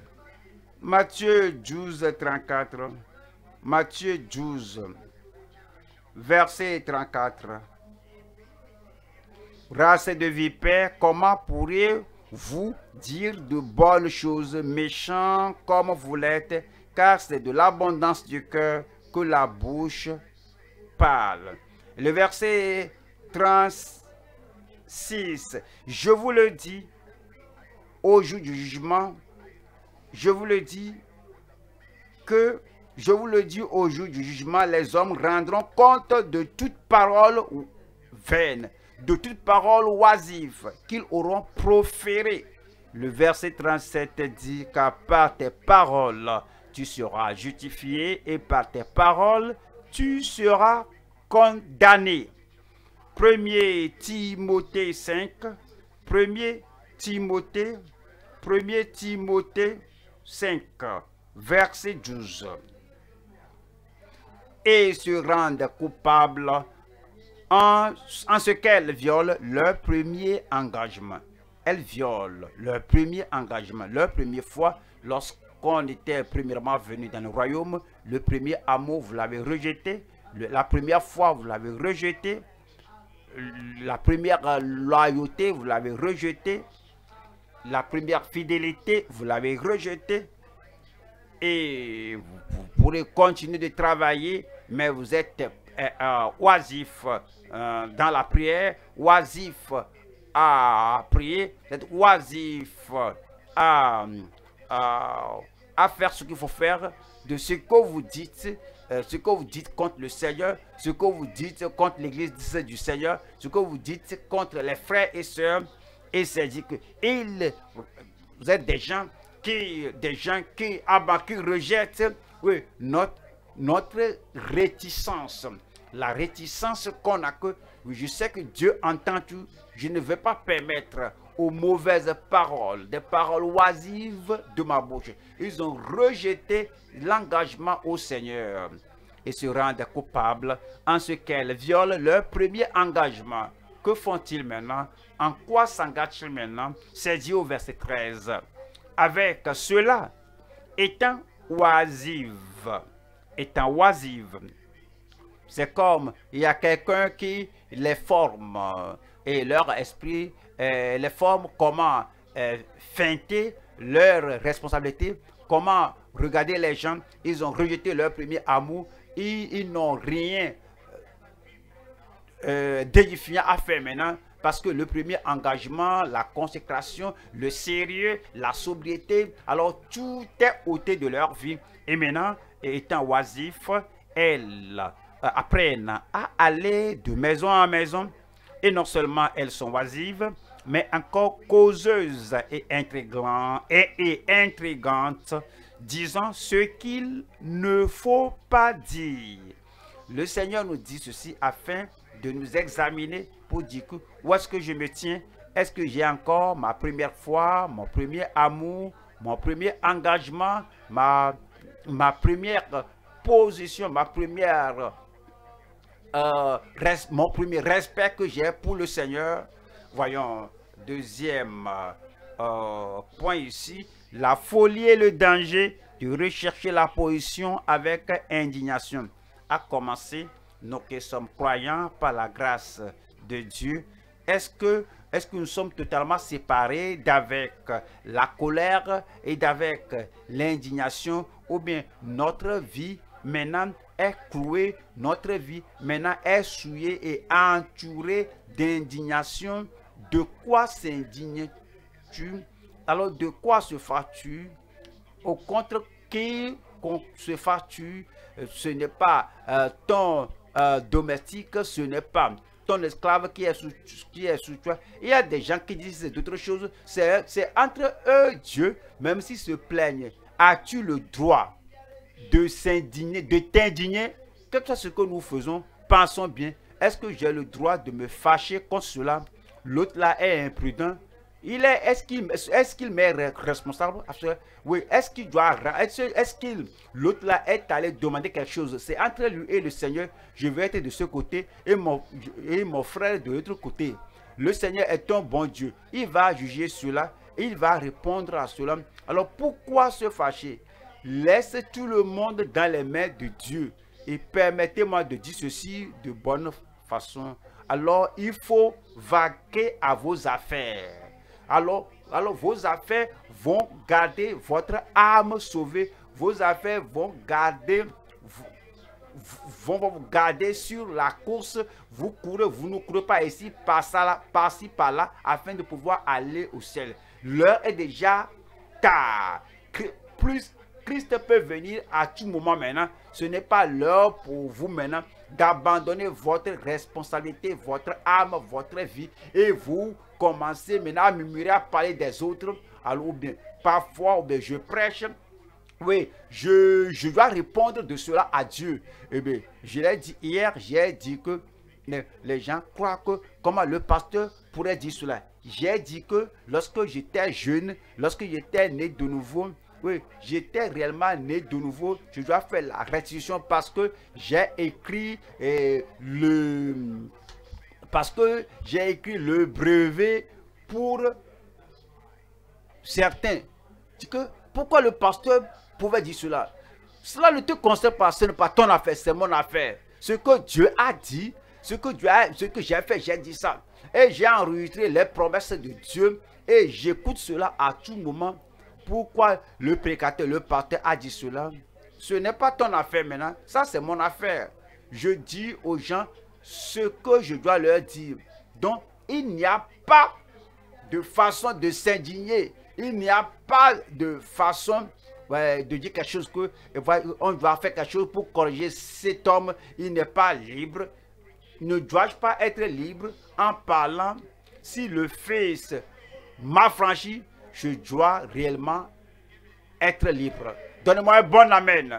Matthieu douze, trente-quatre. Matthieu douze, verset trente-quatre. Race de vipères, comment pourriez-vous dire de bonnes choses, méchants comme vous l'êtes, car c'est de l'abondance du cœur que la bouche parle. Le verset trente-six. Je vous le dis, au jour du jugement, je vous le dis que, je vous le dis au jour du jugement, les hommes rendront compte de toute parole vaine, de toute parole oisive qu'ils auront proférée. Le verset trente-sept dit, car par tes paroles tu seras justifié et par tes paroles tu seras condamné. premier Timothée cinq, premier Timothée, premier Timothée cinq, verset douze. Et se rendent coupables en, en ce qu'elles violent leur premier engagement. Elles violent leur premier engagement, leur première fois lorsqu'on était premièrement venu dans le royaume. Le premier amour, vous l'avez rejeté. Le, la première fois, vous l'avez rejeté. La première loyauté, vous l'avez rejeté. la première fidélité, vous l'avez rejetée. Et vous, vous pourrez continuer de travailler, mais vous êtes euh, euh, oisif euh, dans la prière, oisif à prier, vous êtes oisif à, à, à faire ce qu'il faut faire, de ce que vous dites, euh, ce que vous dites contre le Seigneur, ce que vous dites contre l'église du Seigneur, ce que vous dites contre les frères et sœurs. Et c'est dit que il, vous êtes des gens qui, des gens qui, qui rejettent oui, notre, notre réticence. La réticence qu'on a que, oui, je sais que Dieu entend tout, je ne vais pas permettre aux mauvaises paroles, des paroles oisives de ma bouche. Ils ont rejeté l'engagement au Seigneur et se rendent coupables en ce qu'elles violent leur premier engagement. Que font-ils maintenant? En quoi s'engagent-ils maintenant? C'est dit au verset treize. Avec cela, étant oisive, étant oisive, c'est comme il y a quelqu'un qui les forme et leur esprit euh, les forme comment euh, feinter leur responsabilité, comment regarder les gens. Ils ont rejeté leur premier amour, ils, ils n'ont rien euh, d'édifiant à faire maintenant. Parce que le premier engagement, la consécration, le sérieux, la sobriété, alors tout est ôté de leur vie. Et maintenant, étant oisifs, elles euh, apprennent à aller de maison en maison. Et non seulement elles sont oisives, mais encore causeuses et intrigantes, et, et intrigantes, disant ce qu'il ne faut pas dire. Le Seigneur nous dit ceci afin de nous examiner pour dire que où est-ce que je me tiens? Est-ce que j'ai encore ma première foi, mon premier amour, mon premier engagement, ma, ma première position, ma première, euh, res, mon premier respect que j'ai pour le Seigneur? Voyons, deuxième euh, point ici, la folie et le danger de rechercher la position avec indignation. À commencer, nous qui sommes croyants par la grâce de Dieu, est-ce que, est-ce que nous sommes totalement séparés d'avec la colère et d'avec l'indignation, ou bien notre vie maintenant est clouée, notre vie maintenant est souillée et entourée d'indignation? De quoi s'indignes-tu? Alors de quoi se fâches-tu? Au contre, qui se fâches-tu? Ce n'est pas euh, ton euh, domestique, ce n'est pas ton esclave qui est sous, qui est sous toi. Il y a des gens qui disent d'autres choses. C'est entre eux, Dieu, même s'ils se plaignent. As-tu le droit de s'indigner, de t'indigner? Que ce soit ce que nous faisons, pensons bien. Est-ce que j'ai le droit de me fâcher contre cela? L'autre là est imprudent. Il est, est-ce qu'il est qu'il m'est responsable? Oui, est-ce qu'il doit, est-ce est qu'il, l'autre là est allé demander quelque chose? C'est entre lui et le Seigneur. Je vais être de ce côté et mon, et mon frère de l'autre côté. Le Seigneur est un bon Dieu. Il va juger cela, il va répondre à cela. Alors pourquoi se fâcher? Laisse tout le monde dans les mains de Dieu. Et permettez-moi de dire ceci de bonne façon. Alors il faut vaquer à vos affaires. Alors, alors vos affaires vont garder votre âme sauvée. Vos affaires vont garder, vont vous garder sur la course. Vous courez, vous ne courez pas ici, par-ci, par par-là, afin de pouvoir aller au ciel. L'heure est déjà tard. Plus Christ peut venir à tout moment maintenant. Ce n'est pas l'heure pour vous maintenant d'abandonner votre responsabilité, votre âme, votre vie, et vous commencez maintenant à murmurer, à parler des autres. Alors, ou bien, parfois, ou bien, je prêche, oui, je, je dois répondre de cela à Dieu. Eh bien, je l'ai dit hier, j'ai dit que les, les gens croient que, comment le pasteur pourrait dire cela? J'ai dit que lorsque j'étais jeune, lorsque j'étais né de nouveau, oui, j'étais réellement né de nouveau. Je dois faire la restitution parce que j'ai écrit eh, le parce que j'ai écrit le brevet pour certains. Que, pourquoi le pasteur pouvait dire cela? Cela ne te concerne pas, ce n'est pas ton affaire, c'est mon affaire. Ce que Dieu a dit, ce que Dieu a, ce que j'ai fait, j'ai dit ça. Et j'ai enregistré les promesses de Dieu et j'écoute cela à tout moment. Pourquoi le prédicateur, le pasteur a dit cela? Ce n'est pas ton affaire maintenant, ça c'est mon affaire. Je dis aux gens ce que je dois leur dire. Donc, il n'y a pas de façon de s'indigner. Il n'y a pas de façon ouais, de dire quelque chose que on doit faire quelque chose pour corriger cet homme. Il n'est pas libre. Ne dois-je pas être libre en parlant? Si le Fils m'a franchi, je dois réellement être libre. Donnez-moi un bon amen.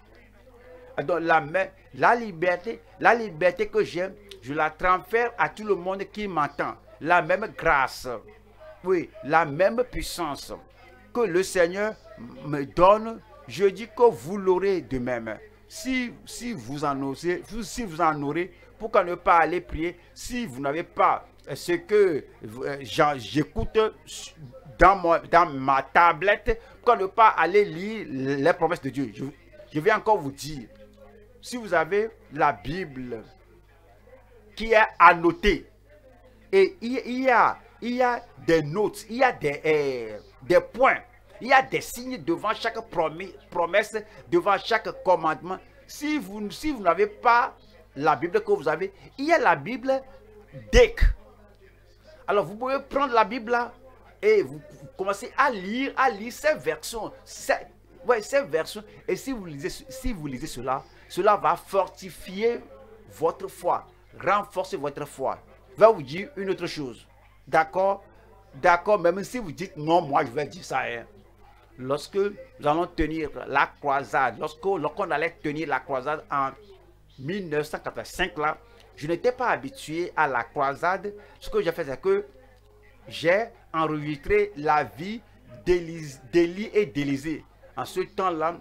Donc la, la liberté, la liberté que j'aime, je la transfère à tout le monde qui m'entend. La même grâce, oui, la même puissance que le Seigneur me donne, je dis que vous l'aurez de même. Si, si vous en osez, si vous en aurez, pourquoi ne pas aller prier? Si vous n'avez pas ce que j'écoute dans, dans ma tablette, pourquoi ne pas aller lire les promesses de Dieu? Je, je vais encore vous dire, si vous avez la Bible qui est annotée, et il, il, y a, il y a des notes, il y a des, euh, des points, il y a des signes devant chaque promesse, devant chaque commandement. Si vous, si vous n'avez pas la Bible que vous avez, il y a la Bible D E C. Alors vous pouvez prendre la Bible là et vous, vous commencez à lire, à lire ces versions, ces, ouais, ces versions. Et si vous lisez, si vous lisez cela, cela va fortifier votre foi, renforcer votre foi. Je vais vous dire une autre chose. D'accord? D'accord, même si vous dites non, moi je vais dire ça. Hein. Lorsque nous allons tenir la croisade, lorsque lorsqu'on allait tenir la croisade en mille neuf cent quatre-vingt-cinq, là, je n'étais pas habitué à la croisade. Ce que j'ai fait, c'est que j'ai enregistré la vie d'Élie et d'Élisée. En ce temps-là,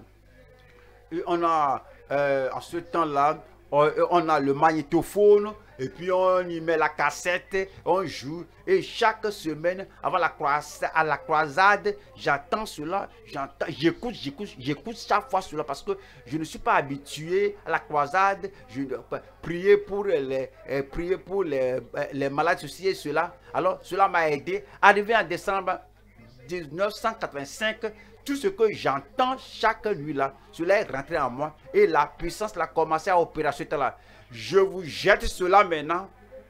on a, euh, en ce temps-là, on, on a le magnétophone, et puis on y met la cassette, on joue, et chaque semaine, avant la croisade, à la croisade, j'entends cela, j'entends, j'écoute, j'écoute, j'écoute chaque fois cela, parce que je ne suis pas habitué à la croisade. Je prier pour les, euh, prier pour les, les malades, ceci et cela. Alors, cela m'a aidé. Arrivé en décembre mille neuf cent quatre-vingt-cinq, tout ce que j'entends chaque nuit là, cela est rentré en moi, et la puissance a commencé à opérer ce temps-là. Je vous jette cela maintenant.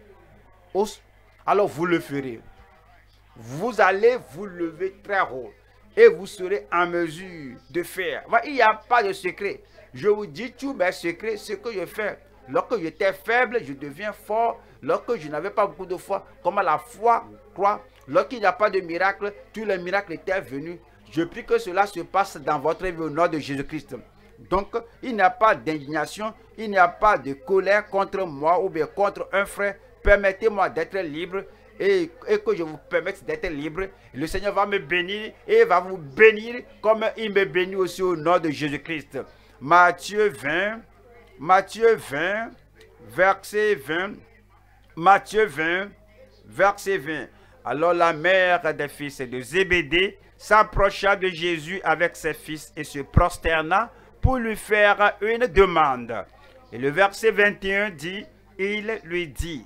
Alors vous le ferez. Vous allez vous lever très haut et vous serez en mesure de faire. Il n'y a pas de secret. Je vous dis tous mes secrets, ce que je fais. Lorsque j'étais faible, je deviens fort. Lorsque je n'avais pas beaucoup de foi, comment la foi croit. Lorsqu'il n'y a pas de miracle, tous les miracles étaient venus. Je prie que cela se passe dans votre vie au nom de Jésus-Christ. Donc, il n'y a pas d'indignation, il n'y a pas de colère contre moi ou bien contre un frère. Permettez-moi d'être libre et, et que je vous permette d'être libre. Le Seigneur va me bénir et va vous bénir comme il me bénit aussi au nom de Jésus-Christ. Matthieu vingt, Matthieu vingt, verset vingt, Matthieu vingt, verset vingt. Alors la mère des fils de Zébédée s'approcha de Jésus avec ses fils et se prosterna pour lui faire une demande. Et le verset vingt et un dit, il lui dit,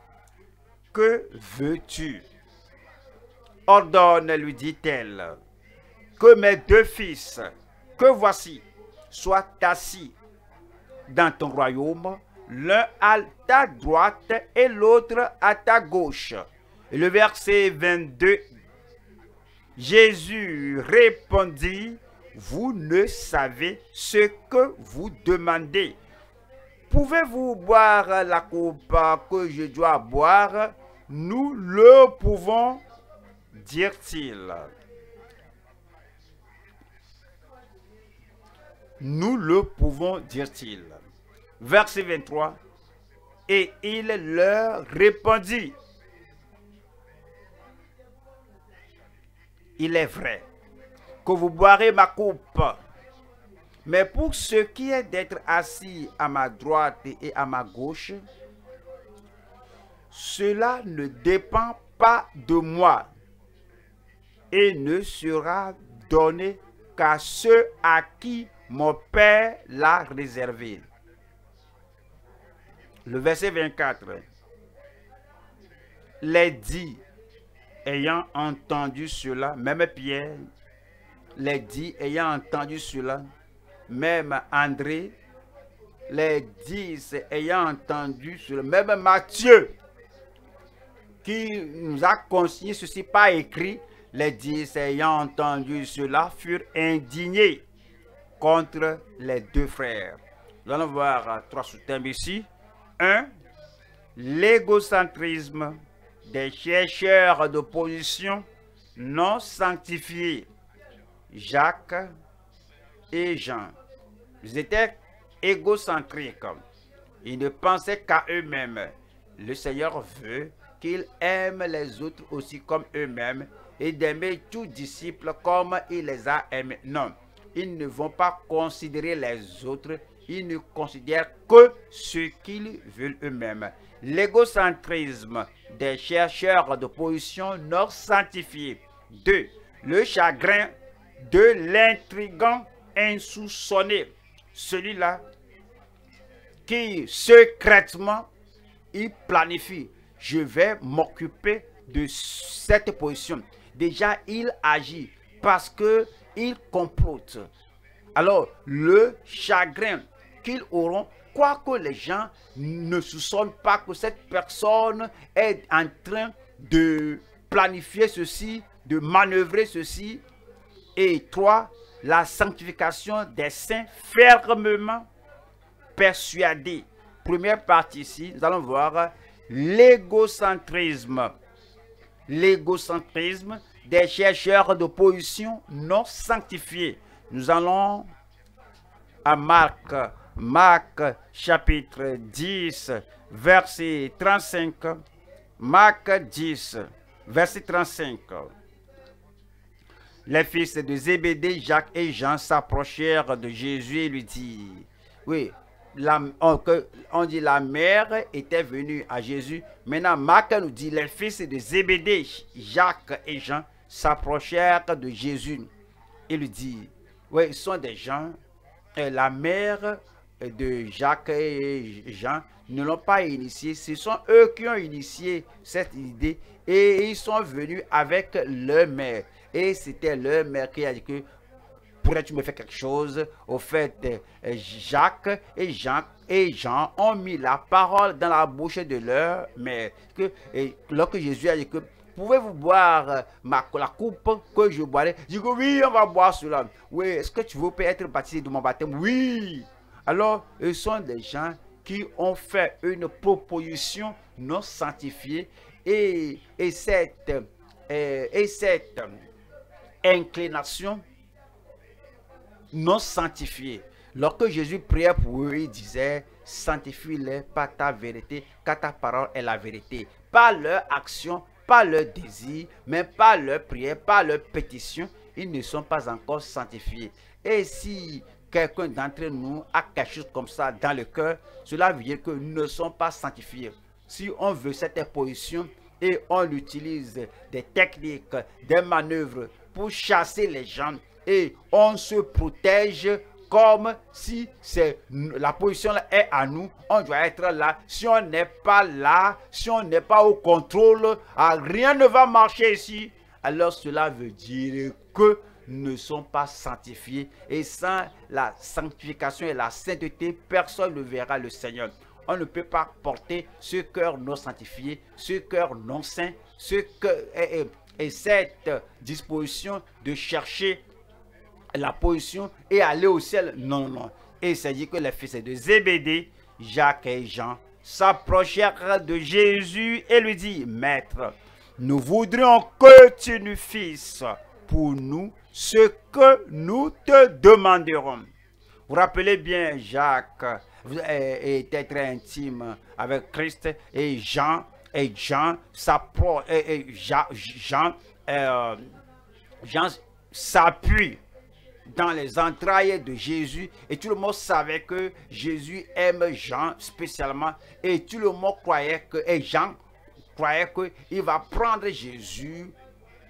que veux-tu? Ordonne, lui dit-elle, que mes deux fils, que voici, soient assis dans ton royaume, l'un à ta droite et l'autre à ta gauche. Et le verset vingt-deux, Jésus répondit, vous ne savez ce que vous demandez. Pouvez-vous boire la coupe que je dois boire? Nous le pouvons, dirent-ils. Nous le pouvons, dirent-ils. Verset vingt-trois. Et il leur répondit, il est vrai que vous boirez ma coupe, mais pour ce qui est d'être assis à ma droite et à ma gauche, cela ne dépend pas de moi et ne sera donné qu'à ceux à qui mon Père l'a réservé. Le verset vingt-quatre les dit, ayant entendu cela, même Pierre les dix, ayant entendu cela, même André, les dix, ayant entendu cela, même Matthieu, qui nous a consigné ceci par écrit, les dix, ayant entendu cela, furent indignés contre les deux frères. Nous allons voir trois sous-thèmes ici. un. L'égocentrisme des chercheurs de position non sanctifiés, Jacques et Jean. Ils étaient égocentriques. Ils ne pensaient qu'à eux-mêmes. Le Seigneur veut qu'ils aiment les autres aussi comme eux-mêmes et d'aimer tout disciple comme il les a aimés. Non, ils ne vont pas considérer les autres, ils ne considèrent que ce qu'ils veulent eux-mêmes. L'égocentrisme des chercheurs de position non sanctifiés. deux. Le chagrin de l'intrigant insoupçonné. Celui-là qui secrètement, il planifie. Je vais m'occuper de cette position. Déjà, il agit parce que il complote. Alors, le chagrin qu'ils auront, quoique les gens ne soupçonnent pas que cette personne est en train de planifier ceci, de manœuvrer ceci. Et trois, la sanctification des saints fermement persuadés. Première partie ici, nous allons voir l'égocentrisme. L'égocentrisme des chercheurs de position non sanctifiés. Nous allons à Marc, Marc chapitre dix, verset trente-cinq. Marc dix, verset trente-cinq. Les fils de Zébédée, Jacques et Jean s'approchèrent de Jésus et lui dirent, oui, la, on, on dit la mère était venue à Jésus. Maintenant, Marc nous dit, les fils de Zébédée, Jacques et Jean s'approchèrent de Jésus et lui dit, oui, ils sont des gens, et la mère de Jacques et Jean ne l'ont pas initié, ce sont eux qui ont initié cette idée et ils sont venus avec leur mère. Et c'était leur mère qui a dit que pourrais-tu me faire quelque chose? Au fait, Jacques et Jean, et Jean ont mis la parole dans la bouche de leur mère. Que, et lorsque Jésus a dit que pouvez-vous boire ma, la coupe que je boirai? Je dis que oui, on va boire cela. Oui, est-ce que tu veux être baptisé de mon baptême? Oui. Alors, ce sont des gens qui ont fait une proposition non sanctifiée et, et cette, et, et cette inclination non sanctifiée. Lorsque Jésus priait pour eux, il disait, sanctifie-les par ta vérité, car ta parole est la vérité. Pas leur action, pas leur désir, mais par leur prière, par leur pétition, ils ne sont pas encore sanctifiés. Et si quelqu'un d'entre nous a quelque chose comme ça dans le cœur, cela veut dire que nous ne sommes pas sanctifiés. Si on veut cette position et on utilise des techniques, des manœuvres pour chasser les gens et on se protège comme si c'est la position là est à nous, on doit être là. Si on n'est pas là, si on n'est pas au contrôle, rien ne va marcher ici. Alors cela veut dire que nous ne sommes pas sanctifiés et sans la sanctification et la sainteté, personne ne verra le Seigneur. On ne peut pas porter ce cœur non sanctifié, ce cœur non saint, ce cœur, et, et, et cette disposition de chercher la position et aller au ciel. Non, non. Et c'est dit que les fils de Zébédée, Jacques et Jean, s'approchèrent de Jésus et lui dit, Maître, nous voudrions que tu nous fasses pour nous ce que nous te demanderons. Vous vous rappelez bien, Jacques était très intime avec Christ et Jean, et Jean s'approche, et, et Jean, Jean, euh, Jean s'appuie dans les entrailles de Jésus et tout le monde savait que Jésus aime Jean spécialement et tout le monde croyait que, et Jean croyait qu'il va prendre Jésus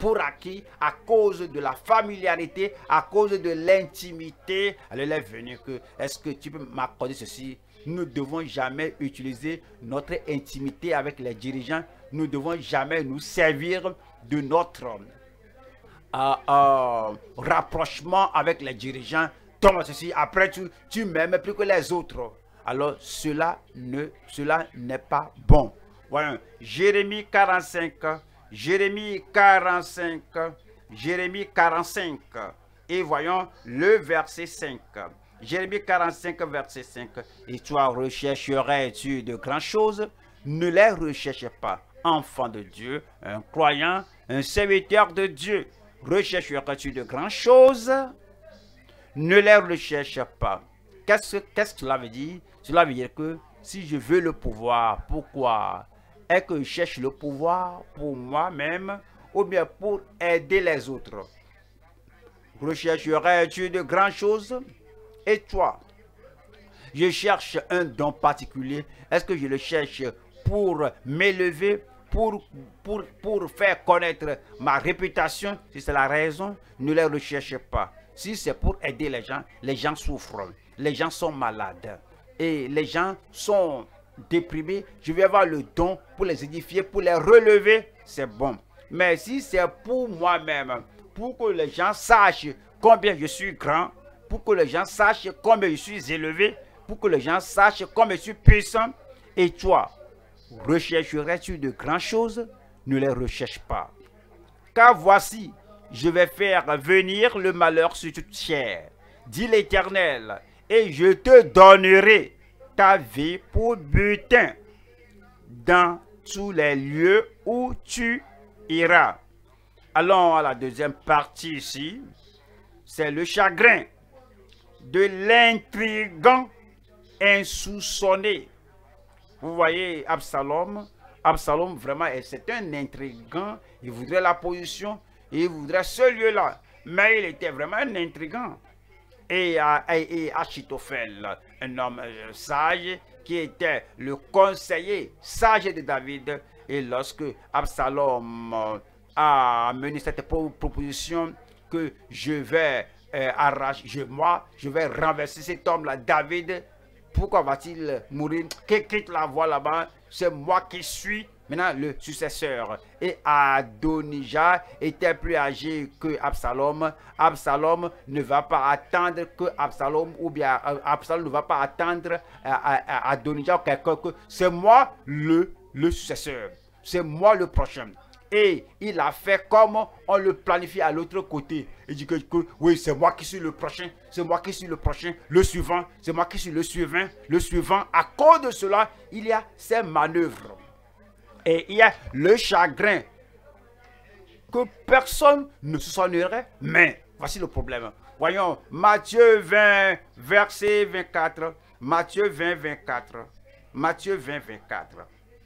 pour acquis à cause de la familiarité, à cause de l'intimité. Alors, il est venu que, est-ce que tu peux m'accorder ceci? Nous ne devons jamais utiliser notre intimité avec les dirigeants. Nous ne devons jamais nous servir de notre euh, euh, rapprochement avec les dirigeants. Tombe ceci, après tu, tu m'aimes plus que les autres. Alors, cela ne, cela n'est pas bon. Voyons, Jérémie quarante-cinq, Jérémie quarante-cinq, Jérémie quarante-cinq, et voyons le verset cinq. Jérémie quarante-cinq, verset cinq. Et toi, rechercherais-tu de grandes choses? Ne les recherche pas. Enfant de Dieu, un croyant, un serviteur de Dieu. Rechercherais-tu de grandes choses? Ne les recherche pas. Qu'est-ce qu'est-ce que cela veut dire? Cela veut dire que si je veux le pouvoir, pourquoi est-ce que je cherche le pouvoir pour moi-même ou bien pour aider les autres? Rechercherais-tu de grandes choses? Et toi, je cherche un don particulier. Est-ce que je le cherche pour m'élever, pour, pour, pour faire connaître ma réputation? Si c'est la raison, ne les recherche pas. Si c'est pour aider les gens, les gens souffrent. Les gens sont malades. Et les gens sont déprimés. Je vais avoir le don pour les édifier, pour les relever. C'est bon. Mais si c'est pour moi-même, pour que les gens sachent combien je suis grand, pour que les gens sachent combien je suis élevé, pour que les gens sachent combien je suis puissant, et toi, rechercherais-tu de grandes choses? Ne les recherche pas. Car voici, je vais faire venir le malheur sur toute chair, dit l'Éternel, et je te donnerai ta vie pour butin dans tous les lieux où tu iras. Allons à la deuxième partie ici. C'est le chagrin de l'intrigant insoupçonné. Vous voyez Absalom. Absalom, vraiment, c'est un intrigant. Il voudrait la position. Il voudrait ce lieu-là. Mais il était vraiment un intrigant. Et, et, et Achitophel, un homme sage, qui était le conseiller sage de David. Et lorsque Absalom a mené cette proposition que je vais euh, arracher, je, moi, je vais renverser cet homme-là, David, pourquoi va-t-il mourir? Quitte la voie là-bas, c'est moi qui suis maintenant le successeur. Et Adonijah était plus âgé que Absalom. Absalom ne va pas attendre que Absalom, ou bien Absalom ne va pas attendre Adonijah ou quelqu'un, que c'est moi le, le successeur. C'est moi le prochain. Et il a fait comme on le planifie à l'autre côté. Il dit que, que oui, c'est moi qui suis le prochain, c'est moi qui suis le prochain, le suivant, c'est moi qui suis le suivant, le suivant. À cause de cela, il y a ces manœuvres. Et il y a le chagrin que personne ne se sonnerait. Mais voici le problème. Voyons, Matthieu vingt, verset vingt-quatre. Matthieu vingt, vingt-quatre. Matthieu vingt, vingt-quatre.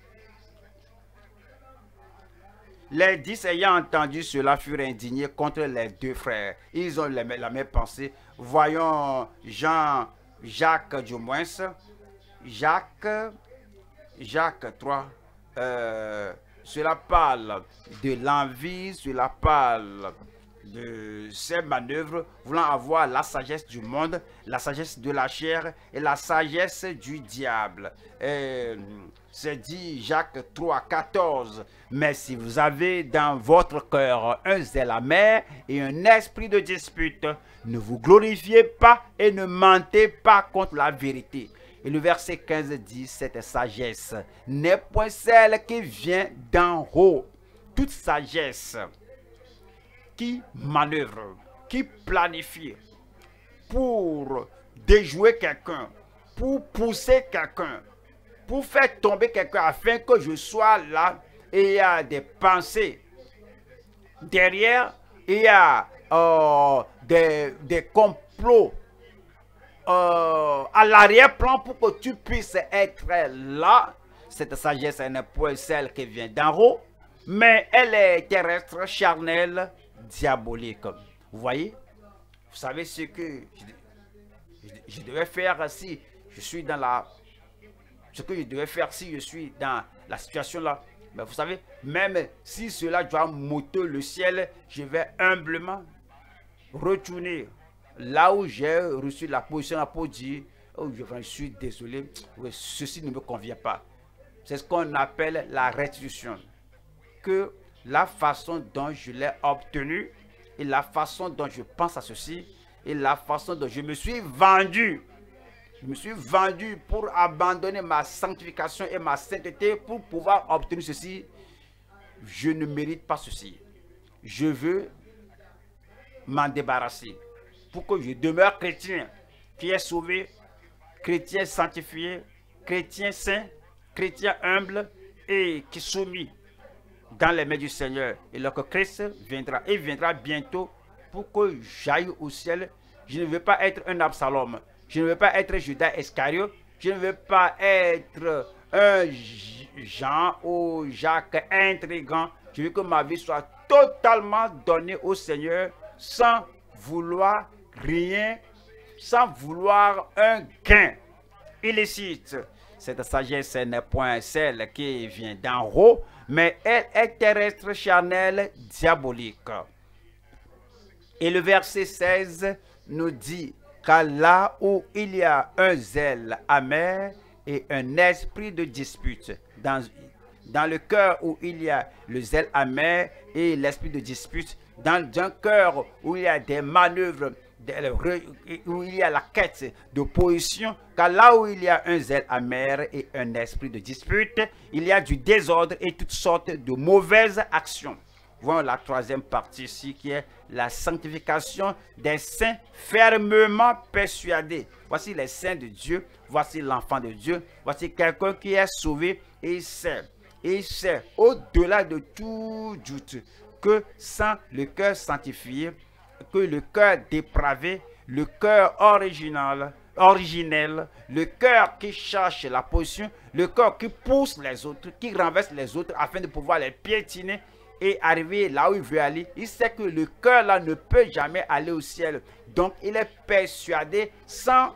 Les dix ayant entendu cela furent indignés contre les deux frères. Ils ont la même pensée. Voyons Jean, Jacques du moins. Jacques, Jacques trois. Euh, cela parle de l'envie, cela parle de ces manœuvres, voulant avoir la sagesse du monde, la sagesse de la chair et la sagesse du diable. C'est dit Jacques trois, quatorze. Mais si vous avez dans votre cœur un zèle amer et un esprit de dispute, ne vous glorifiez pas et ne mentez pas contre la vérité. Et le verset quinze dit, cette sagesse n'est point celle qui vient d'en haut. Toute sagesse qui manœuvre, qui planifie pour déjouer quelqu'un, pour pousser quelqu'un, pour faire tomber quelqu'un afin que je sois là, et il y a des pensées derrière, il y a euh, des, des complots Euh, à l'arrière-plan pour que tu puisses être là. Cette sagesse n'est point celle qui vient d'en haut, mais elle est terrestre, charnelle, diabolique. Vous voyez? Vous savez ce que je, je, je devais faire si je suis dans la... Ce que je devais faire si je suis dans la situation là. Mais vous savez, même si cela doit m'ôter le ciel, je vais humblement retourner là où j'ai reçu la position pour dire, oh, je suis désolé, ceci ne me convient pas. C'est ce qu'on appelle la restitution. Que la façon dont je l'ai obtenu et la façon dont je pense à ceci et la façon dont je me suis vendu. Je me suis vendu pour abandonner ma sanctification et ma sainteté pour pouvoir obtenir ceci. Je ne mérite pas ceci. Je veux m'en débarrasser pour que je demeure chrétien qui est sauvé, chrétien sanctifié, chrétien saint, chrétien humble et qui soumis dans les mains du Seigneur. Et lorsque Christ viendra, il viendra bientôt pour que j'aille au ciel. Je ne veux pas être un Absalom. Je ne veux pas être Judas Iscariote. Je ne veux pas être un Jean ou Jacques intrigant. Je veux que ma vie soit totalement donnée au Seigneur sans vouloir rien, sans vouloir un gain illicite. Cette sagesse n'est point celle qui vient d'en haut, mais elle est terrestre, charnelle, diabolique. Et le verset seize nous dit car là où il y a un zèle amer et un esprit de dispute, dans, dans le cœur où il y a le zèle amer et l'esprit de dispute, dans un cœur où il y a des manœuvres, où il y a la quête de position, car là où il y a un zèle amer et un esprit de dispute, il y a du désordre et toutes sortes de mauvaises actions. Voyons la troisième partie ici qui est la sanctification des saints fermement persuadés. Voici les saints de Dieu, voici l'enfant de Dieu, voici quelqu'un qui est sauvé et il sait, il sait au-delà de tout doute que sans le cœur sanctifié, que le cœur dépravé, le cœur original, originel, le cœur qui cherche la position, le cœur qui pousse les autres, qui renverse les autres afin de pouvoir les piétiner et arriver là où il veut aller, il sait que le cœur là ne peut jamais aller au ciel. Donc il est persuadé sans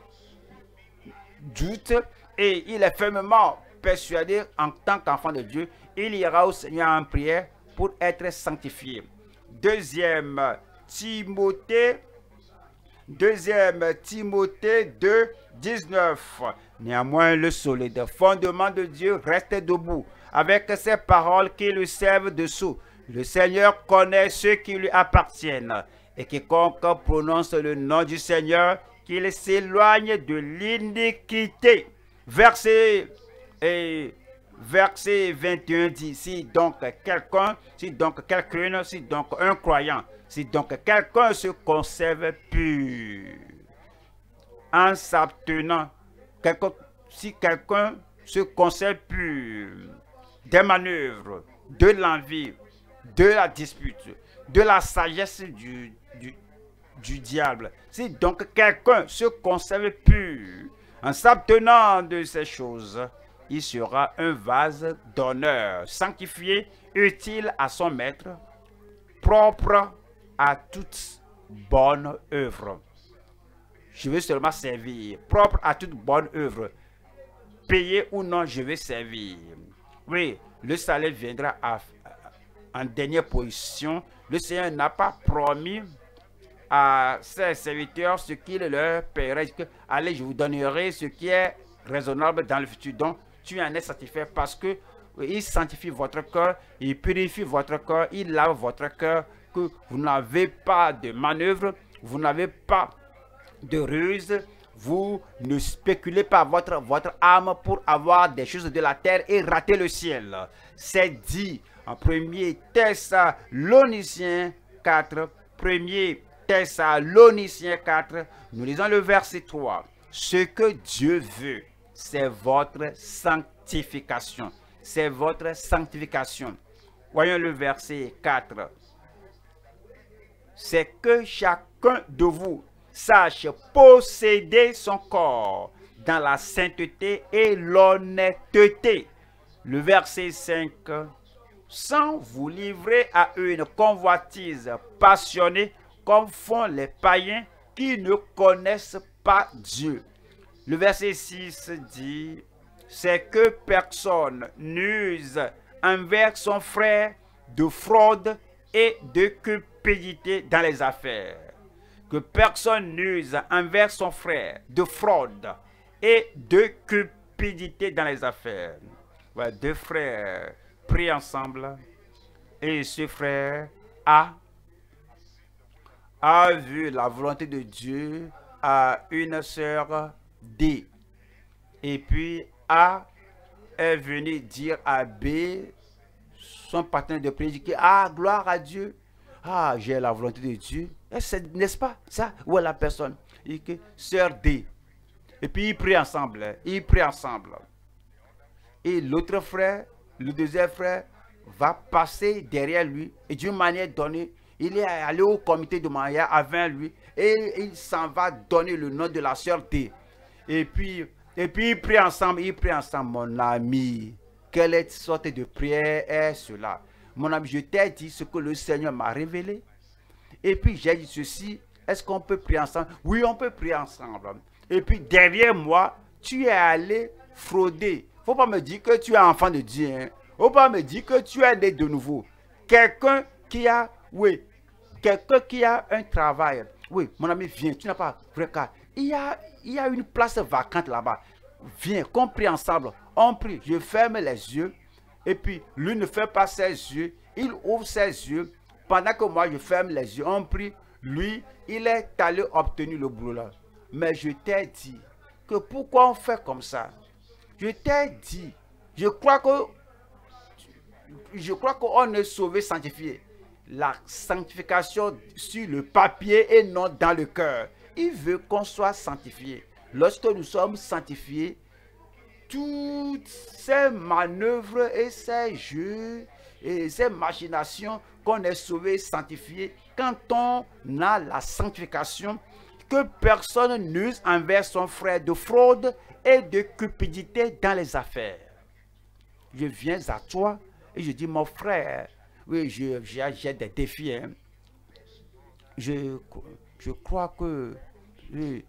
doute et il est fermement persuadé en tant qu'enfant de Dieu, il ira au Seigneur en prière pour être sanctifié. Deuxième Timothée, deuxième Timothée deux, dix-neuf. Néanmoins, le solide fondement de Dieu reste debout, avec ses paroles qui lui servent de sceau. Le Seigneur connaît ceux qui lui appartiennent, et quiconque prononce le nom du Seigneur, qu'il s'éloigne de l'iniquité. Verset, et, verset vingt et un dit, si donc quelqu'un, si donc quelqu'un, si donc un croyant, si donc quelqu'un se conserve pur, en s'abtenant, quelque, si quelqu'un se conserve pur des manœuvres, de l'envie, de la dispute, de la sagesse du, du, du diable. Si donc quelqu'un se conserve pur en s'abtenant de ces choses, il sera un vase d'honneur, sanctifié, utile à son maître, propre à toute bonne œuvre. Je veux seulement servir, propre à toute bonne œuvre. Payé ou non, je vais servir. Oui, le salaire viendra à, en dernière position. Le Seigneur n'a pas promis à ses serviteurs ce qu'il leur paierait. Que, allez, je vous donnerai ce qui est raisonnable dans le futur. Donc, tu en es satisfait parce que il sanctifie votre cœur, il purifie votre cœur, il lave votre cœur, que vous n'avez pas de manœuvre, vous n'avez pas de ruse, vous ne spéculez pas votre, votre âme pour avoir des choses de la terre et rater le ciel. C'est dit en premier Thessaloniciens quatre, premier Thessaloniciens quatre, nous lisons le verset trois. Ce que Dieu veut, c'est votre sanctification. C'est votre sanctification. Voyons le verset quatre. C'est que chacun de vous sache posséder son corps dans la sainteté et l'honnêteté. Le verset cinq. Sans vous livrer à une convoitise passionnée comme font les païens qui ne connaissent pas Dieu. Le verset six dit, c'est que personne n'use envers son frère de fraude et de cupidité dans les affaires. Que personne n'use envers son frère de fraude et de cupidité dans les affaires. Voilà, deux frères prient ensemble et ce frère a, a vu la volonté de Dieu à une sœur D. Et puis A est venu dire à B, son partenaire de prière, que ah, gloire à Dieu, ah, j'ai la volonté de Dieu. N'est-ce pas ça? Où est la personne? Et que sœur D. Et puis ils prient ensemble. Ils prient ensemble. Et l'autre frère, le deuxième frère, va passer derrière lui. Et d'une manière donnée, il est allé au comité de mariage avec lui. Et il s'en va donner le nom de la sœur D. Et puis, et puis ils prient ensemble. Ils prient ensemble, mon ami. Quelle sorte de prière est cela? Mon ami, je t'ai dit ce que le Seigneur m'a révélé. Et puis j'ai dit ceci, est-ce qu'on peut prier ensemble? Oui, on peut prier ensemble. Et puis derrière moi, tu es allé frauder. Il ne faut pas me dire que tu es enfant de Dieu. Il hein. ne faut pas me dire que tu es né de nouveau. Quelqu'un qui a, oui, quelqu'un qui a un travail. Oui, mon ami, viens, tu n'as pas vrai cas. Il y a, il y a une place vacante là-bas. Viens, qu'on prie ensemble. On prie, je ferme les yeux. Et puis, lui ne ferme pas ses yeux. Il ouvre ses yeux. Pendant que moi, je ferme les yeux, on prie. Lui, il est allé obtenir le boulot là. Mais je t'ai dit que pourquoi on fait comme ça? Je t'ai dit, je crois que je crois qu'on est sauvé, sanctifié. La sanctification sur le papier et non dans le cœur. Il veut qu'on soit sanctifié. Lorsque nous sommes sanctifiés, toutes ces manœuvres et ces jeux et ces machinations qu'on est sauvé, sanctifié, quand on a la sanctification, que personne n'use envers son frère de fraude et de cupidité dans les affaires. Je viens à toi et je dis, mon frère, oui, j'ai des défis. Hein. Je, je crois que oui,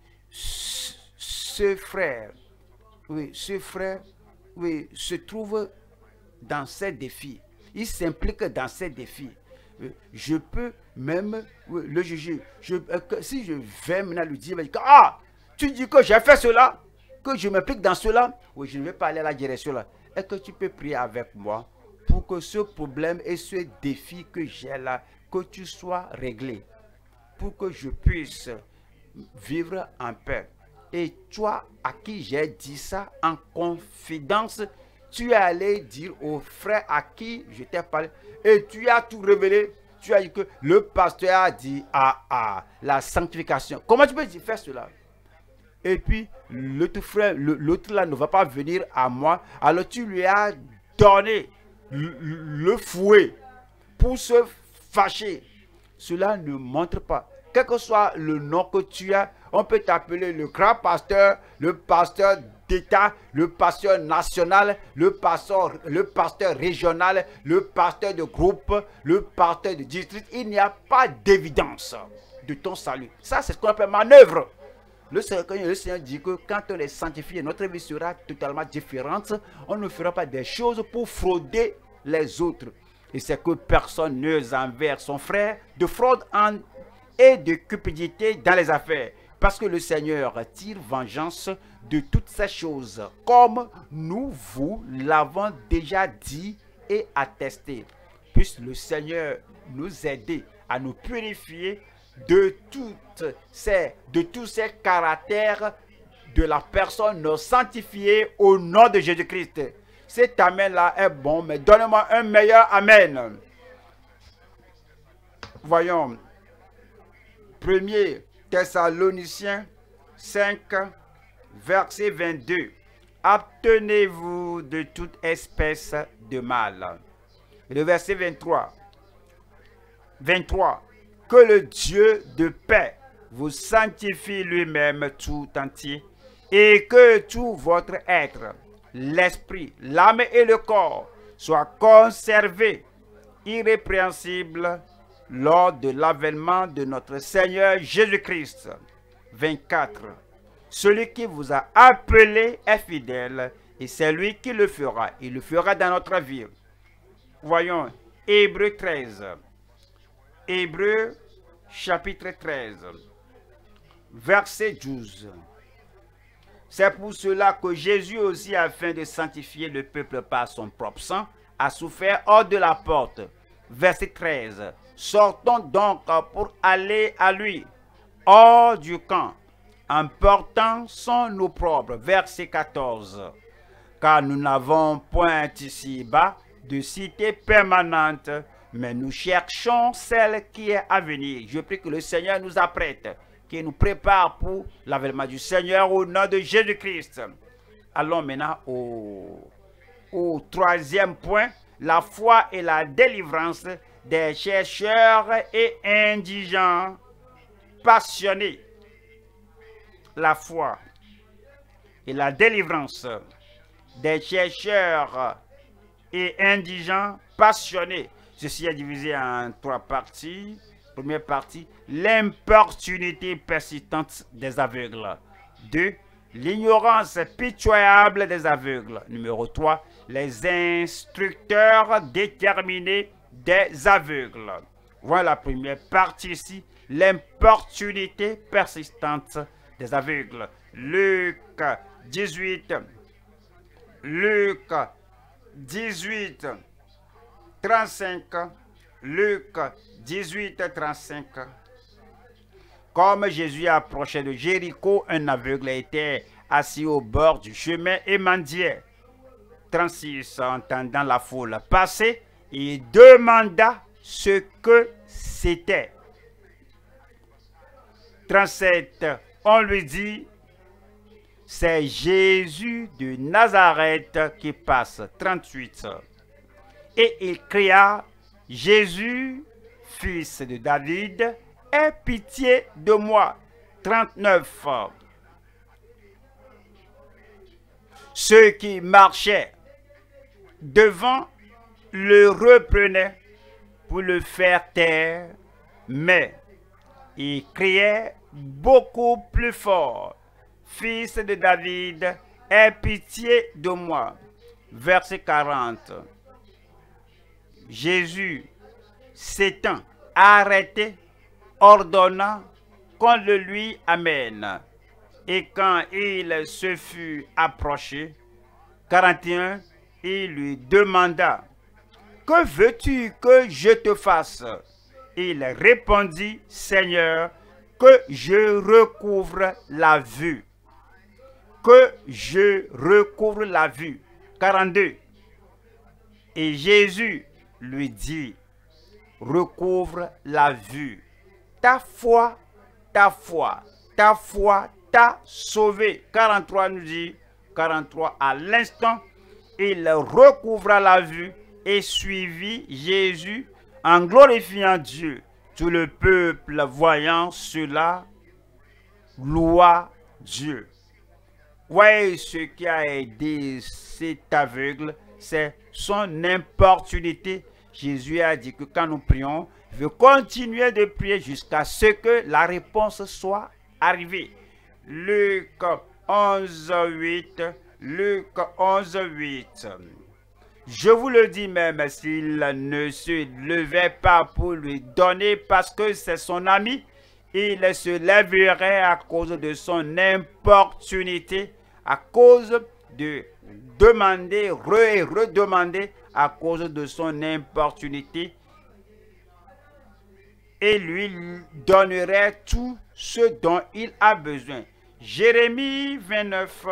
ce frère, oui, ce frère, oui, se trouve dans ces défis. Il s'implique dans ces défis. Je peux même oui, le juger. Je, euh, si je vais maintenant lui dire, ah, tu dis que j'ai fait cela, que je m'implique dans cela, oui, je ne vais pas aller à la direction là. Est-ce que tu peux prier avec moi pour que ce problème et ce défi que j'ai là, que tu sois réglé, pour que je puisse vivre en paix. Et toi, à qui j'ai dit ça en confidence, tu es allé dire au frère à qui je t'ai parlé, et tu as tout révélé. Tu as dit que le pasteur a dit, ah, ah, la sanctification. Comment tu peux faire cela? Et puis, l'autre frère, l'autre là ne va pas venir à moi. Alors tu lui as donné le, le fouet pour se fâcher. Cela ne montre pas. Quel que soit le nom que tu as, on peut t'appeler le grand pasteur, le pasteur d'État, le pasteur national, le pasteur, le pasteur régional, le pasteur de groupe, le pasteur de district. Il n'y a pas d'évidence de ton salut. Ça, c'est ce qu'on appelle manœuvre. Le Seigneur, le Seigneur dit que quand on est sanctifié, notre vie sera totalement différente. On ne fera pas des choses pour frauder les autres. Et c'est que personne n'ose envers son frère de fraude en, et de cupidité dans les affaires. Parce que le Seigneur tire vengeance de toutes ces choses, comme nous vous l'avons déjà dit et attesté. Puisse le Seigneur nous aider à nous purifier de, toutes ces, de tous ces caractères de la personne non sanctifiée au nom de Jésus-Christ. Cet amen-là est bon, mais donne-moi un meilleur amen. Voyons. Premier Thessaloniciens cinq, verset vingt-deux. Abstenez-vous de toute espèce de mal. Et le verset vingt-trois. vingt-trois. Que le Dieu de paix vous sanctifie lui-même tout entier et que tout votre être, l'esprit, l'âme et le corps soient conservés irrépréhensibles lors de l'avènement de notre Seigneur Jésus-Christ. vingt-quatre. Celui qui vous a appelé est fidèle et c'est lui qui le fera. Il le fera dans notre vie. Voyons, Hébreux treize. Hébreux chapitre treize, verset douze. C'est pour cela que Jésus aussi, afin de sanctifier le peuple par son propre sang, a souffert hors de la porte. Verset treize. Sortons donc pour aller à lui, hors du camp, en portant son opprobre. Verset quatorze. Car nous n'avons point ici-bas de cité permanente, mais nous cherchons celle qui est à venir. Je prie que le Seigneur nous apprête, qu'il nous prépare pour l'avènement du Seigneur au nom de Jésus-Christ. Allons maintenant au, au troisième point, la foi et la délivrance des chercheurs et indigents passionnés. La foi et la délivrance des chercheurs et indigents passionnés. Ceci est divisé en trois parties. Première partie, l'importunité persistante des aveugles. deux. L'ignorance pitoyable des aveugles. Numéro trois. Les instructeurs déterminés des aveugles. Voilà la première partie ici, l'importunité persistante des aveugles. Luc dix-huit. Luc dix-huit, trente-cinq. Luc dix-huit, trente-cinq. Comme Jésus approchait de Jéricho, un aveugle était assis au bord du chemin et mendiait. trente-six. Entendant la foule passer, il demanda ce que c'était. trente-sept. On lui dit, c'est Jésus de Nazareth qui passe. trente-huit. Et il cria, Jésus, fils de David, aie pitié de moi. trente-neuf. Ceux qui marchaient devant le reprenaient pour le faire taire, mais il criait beaucoup plus fort, Fils de David, aie pitié de moi. Verset quarante. Jésus s'étant arrêté, ordonna qu'on le lui amène. Et quand il se fut approché, quarante et un, il lui demanda, que veux-tu que je te fasse? Il répondit, Seigneur, que je recouvre la vue. Que je recouvre la vue. quarante-deux. Et Jésus lui dit, recouvre la vue. Ta foi, ta foi, ta foi t'a sauvé. quarante-trois nous dit, quarante-trois, à l'instant, il recouvra la vue et suivit Jésus en glorifiant Dieu. Tout le peuple voyant cela, loua Dieu. Voyez ce qui a aidé cet aveugle, c'est son importunité. Jésus a dit que quand nous prions, il veut continuer de prier jusqu'à ce que la réponse soit arrivée. Luc onze, huit. Luc onze, huit. Je vous le dis même, s'il ne se levait pas pour lui donner parce que c'est son ami, il se lèverait à cause de son importunité, à cause de demander, re et redemander, à cause de son importunité, et lui donnerait tout ce dont il a besoin. Jérémie vingt-neuf,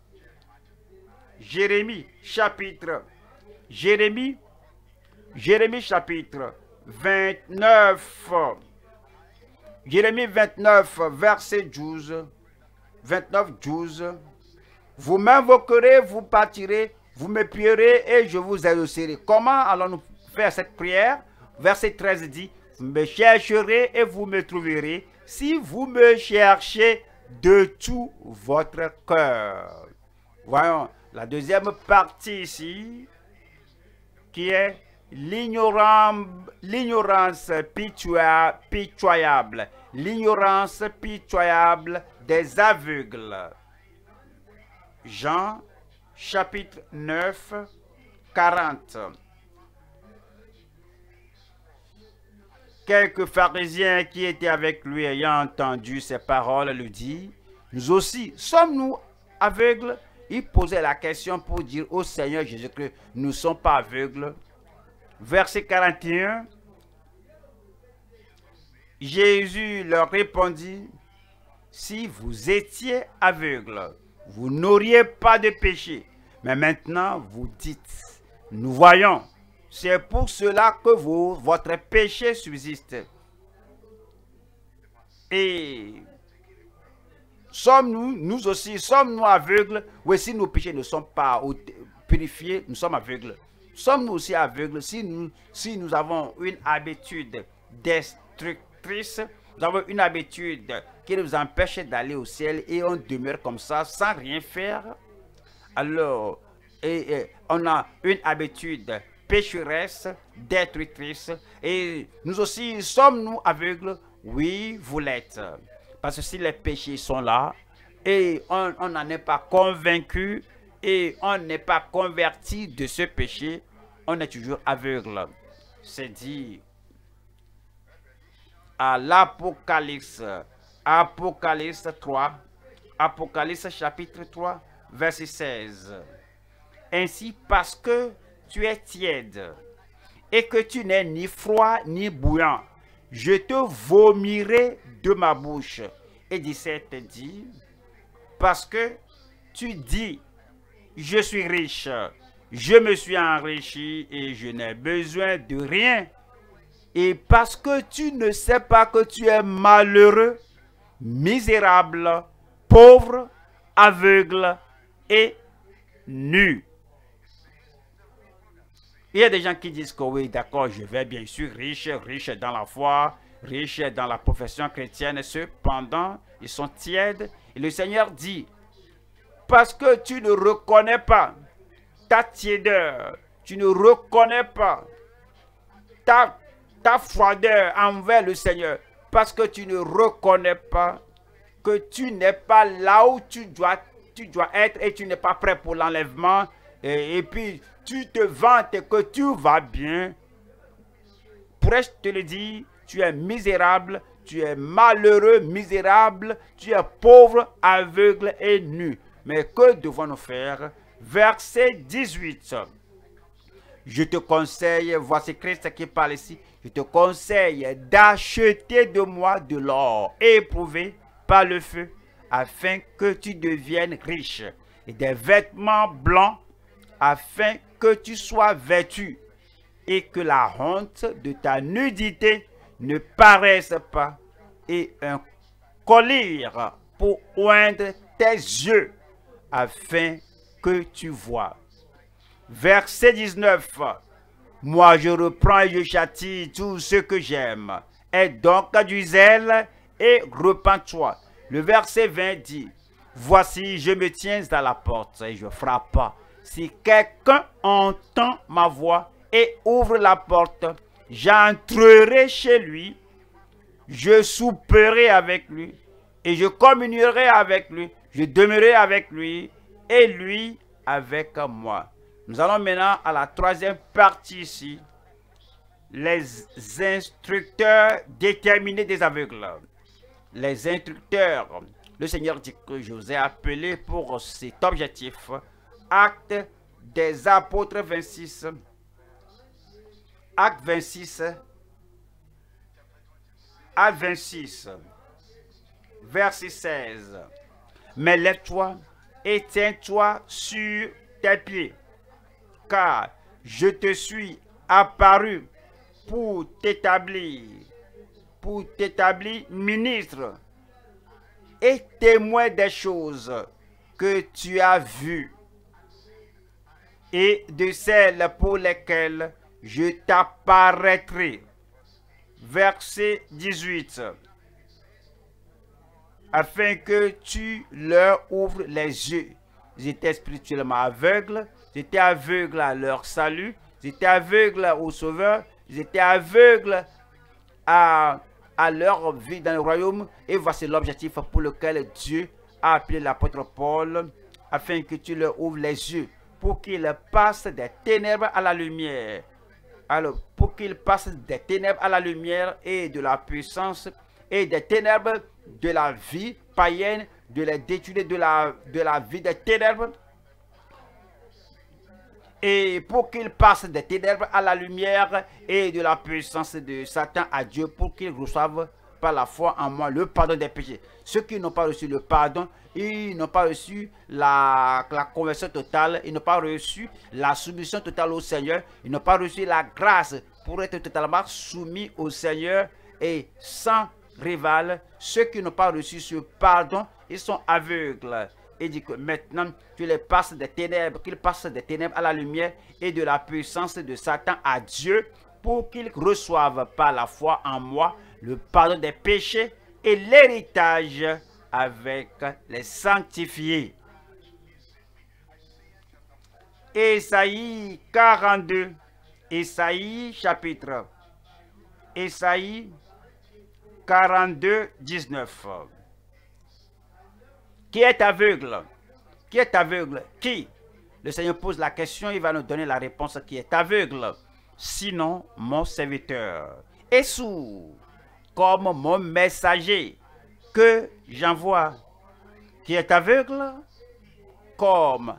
Jérémie chapitre, Jérémie, Jérémie chapitre vingt-neuf, Jérémie vingt-neuf, verset douze, vingt-neuf, douze. Vous m'invoquerez, vous partirez, vous me prierez et je vous exaucerai. Comment allons-nous faire cette prière? Verset treize dit, vous me chercherez et vous me trouverez si vous me cherchez de tout votre cœur. Voyons la deuxième partie ici, qui est l'ignorance pitoyable. L'ignorance pitoyable des aveugles. Jean chapitre neuf, quarante. quelques pharisiens qui étaient avec lui, ayant entendu ces paroles, lui dit, nous aussi, sommes-nous aveugles? Il posait la question pour dire au Seigneur Jésus que nous ne sommes pas aveugles. Verset quarante et un, Jésus leur répondit, si vous étiez aveugles, vous n'auriez pas de péché. Mais maintenant, vous dites, nous voyons. C'est pour cela que vous, votre péché subsiste. Et sommes-nous, nous aussi, sommes-nous aveugles? Oui, si nos péchés ne sont pas purifiés, nous sommes aveugles. Sommes-nous aussi aveugles si nous, si nous avons une habitude destructrice, nous avons une habitude qui nous empêche d'aller au ciel et on demeure comme ça sans rien faire? Alors, et, et, on a une habitude pécheresse, détructrice, et nous aussi sommes-nous aveugles? Oui, vous l'êtes. Parce que si les péchés sont là, et on n'en est pas convaincu, et on n'est pas converti de ce péché, on est toujours aveugle. C'est dit à l'Apocalypse, Apocalypse trois, Apocalypse chapitre trois, verset seize. Ainsi, parce que tu es tiède et que tu n'es ni froid ni bouillant, je te vomirai de ma bouche. Et dix-sept dit, parce que tu dis, je suis riche, je me suis enrichi et je n'ai besoin de rien. Et parce que tu ne sais pas que tu es malheureux, misérable, pauvre, aveugle et nu. Il y a des gens qui disent que oui, d'accord, je vais bien sûr riche, riche dans la foi, riche dans la profession chrétienne. Cependant, ils sont tièdes. Et le Seigneur dit, parce que tu ne reconnais pas ta tiédeur, tu ne reconnais pas ta, ta froideur envers le Seigneur, parce que tu ne reconnais pas que tu n'es pas là où tu dois, tu dois être et tu n'es pas prêt pour l'enlèvement. Et, et puis, tu te vantes que tu vas bien. Pourrais-je te le dire, tu es misérable, tu es malheureux, misérable, tu es pauvre, aveugle et nu. Mais que devons-nous faire? Verset dix-huit. Je te conseille, voici Christ qui parle ici, je te conseille d'acheter de moi de l'or éprouvé par le feu, afin que tu deviennes riche, et des vêtements blancs, afin que tu sois vêtu, et que la honte de ta nudité ne paraisse pas, et un collier pour oindre tes yeux, afin que tu vois. Verset dix-neuf. Moi je reprends et je châtie tout ce que j'aime. Aie donc du zèle et repens-toi. Le verset vingt dit, voici je me tiens à la porte et je frappe. Si quelqu'un entend ma voix et ouvre la porte, j'entrerai chez lui, je souperai avec lui et je communierai avec lui, je demeurerai avec lui et lui avec moi. Nous allons maintenant à la troisième partie ici, les instructeurs déterminés des aveugles. Les instructeurs, le Seigneur dit que je vous ai appelé pour cet objectif. Acte des apôtres vingt-six, acte vingt-six, acte vingt-six, verset seize. Mais lève-toi et tiens-toi sur tes pieds, car je te suis apparu pour t'établir, pour t'établir ministre et témoin des choses que tu as vues et de celles pour lesquelles je t'apparaîtrai. Verset dix-huit. Afin que tu leur ouvres les yeux. Ils étaient spirituellement aveugles, ils étaient aveugles à leur salut, ils étaient aveugles au Sauveur, ils étaient aveugles à, à leur vie dans le royaume. Et voici l'objectif pour lequel Dieu a appelé l'apôtre Paul, afin que tu leur ouvres les yeux, pour qu'ils passent des ténèbres à la lumière Alors, pour qu'il passe des ténèbres à la lumière et de la puissance et des ténèbres de la vie païenne, de les détourner de la, de la vie des ténèbres, et pour qu'il passe des ténèbres à la lumière et de la puissance de Satan à Dieu, pour qu'il reçoive par la foi en moi le pardon des péchés. Ceux qui n'ont pas reçu le pardon, ils n'ont pas reçu la, la conversion totale, ils n'ont pas reçu la soumission totale au Seigneur, ils n'ont pas reçu la grâce pour être totalement soumis au Seigneur et sans rival. Ceux qui n'ont pas reçu ce pardon, ils sont aveugles. Et dit que maintenant, tu les passes des ténèbres, qu'ils passent des ténèbres à la lumière et de la puissance de Satan à Dieu, pour qu'ils reçoivent par la foi en moi le pardon des péchés et l'héritage avec les sanctifiés. Ésaïe quarante-deux, Ésaïe chapitre, Ésaïe quarante-deux, dix-neuf. Qui est aveugle? Qui est aveugle? Qui? Le Seigneur pose la question, il va nous donner la réponse. Qui est aveugle? Sinon, mon serviteur est sourd, comme mon messager que j'envoie. Qui est aveugle? Comme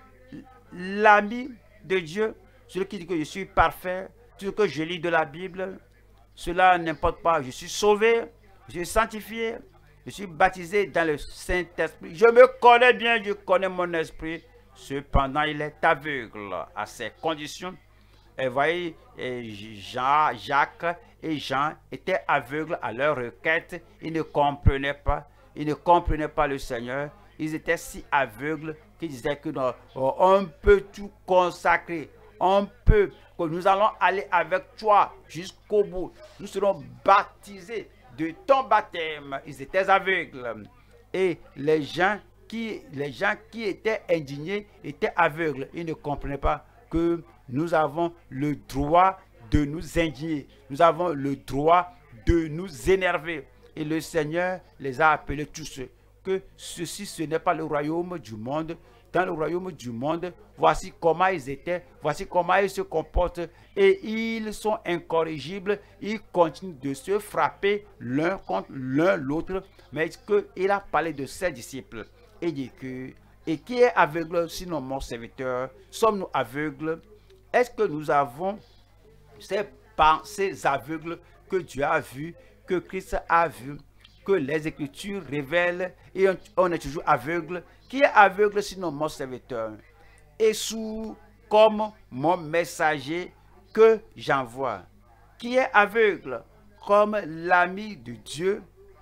l'ami de Dieu, celui qui dit que je suis parfait, tout ce que je lis de la Bible, cela n'importe pas, je suis sauvé, je suis sanctifié, je suis baptisé dans le Saint-Esprit. Je me connais bien, je connais mon esprit. Cependant, il est aveugle à ces conditions. Et voyez, et Jean, Jacques et Jean étaient aveugles à leur requête. Ils ne comprenaient pas. Ils ne comprenaient pas le Seigneur. Ils étaient si aveugles qu'ils disaient que non, on peut tout consacrer. On peut, que nous allons aller avec toi jusqu'au bout. Nous serons baptisés de ton baptême. Ils étaient aveugles. Et les gens qui, les gens qui étaient indignés étaient aveugles. Ils ne comprenaient pas que nous avons le droit de nous indigner. Nous avons le droit de nous énerver. Et le Seigneur les a appelés tous. Que ceci, ce n'est pas le royaume du monde. Dans le royaume du monde, voici comment ils étaient, voici comment ils se comportent, et ils sont incorrigibles, ils continuent de se frapper l'un contre l'un l'autre. Mais qu'il a parlé de ses disciples, et dit que, et qui est aveugle sinon mon serviteur? Sommes-nous aveugles? Est-ce que nous avons ces pensées aveugles que Dieu a vues, que Christ a vues, que les Écritures révèlent, et on, on est toujours aveugle? Qui est aveugle sinon mon serviteur? Et sourd comme mon messager que j'envoie. Qui est aveugle comme l'ami de Dieu,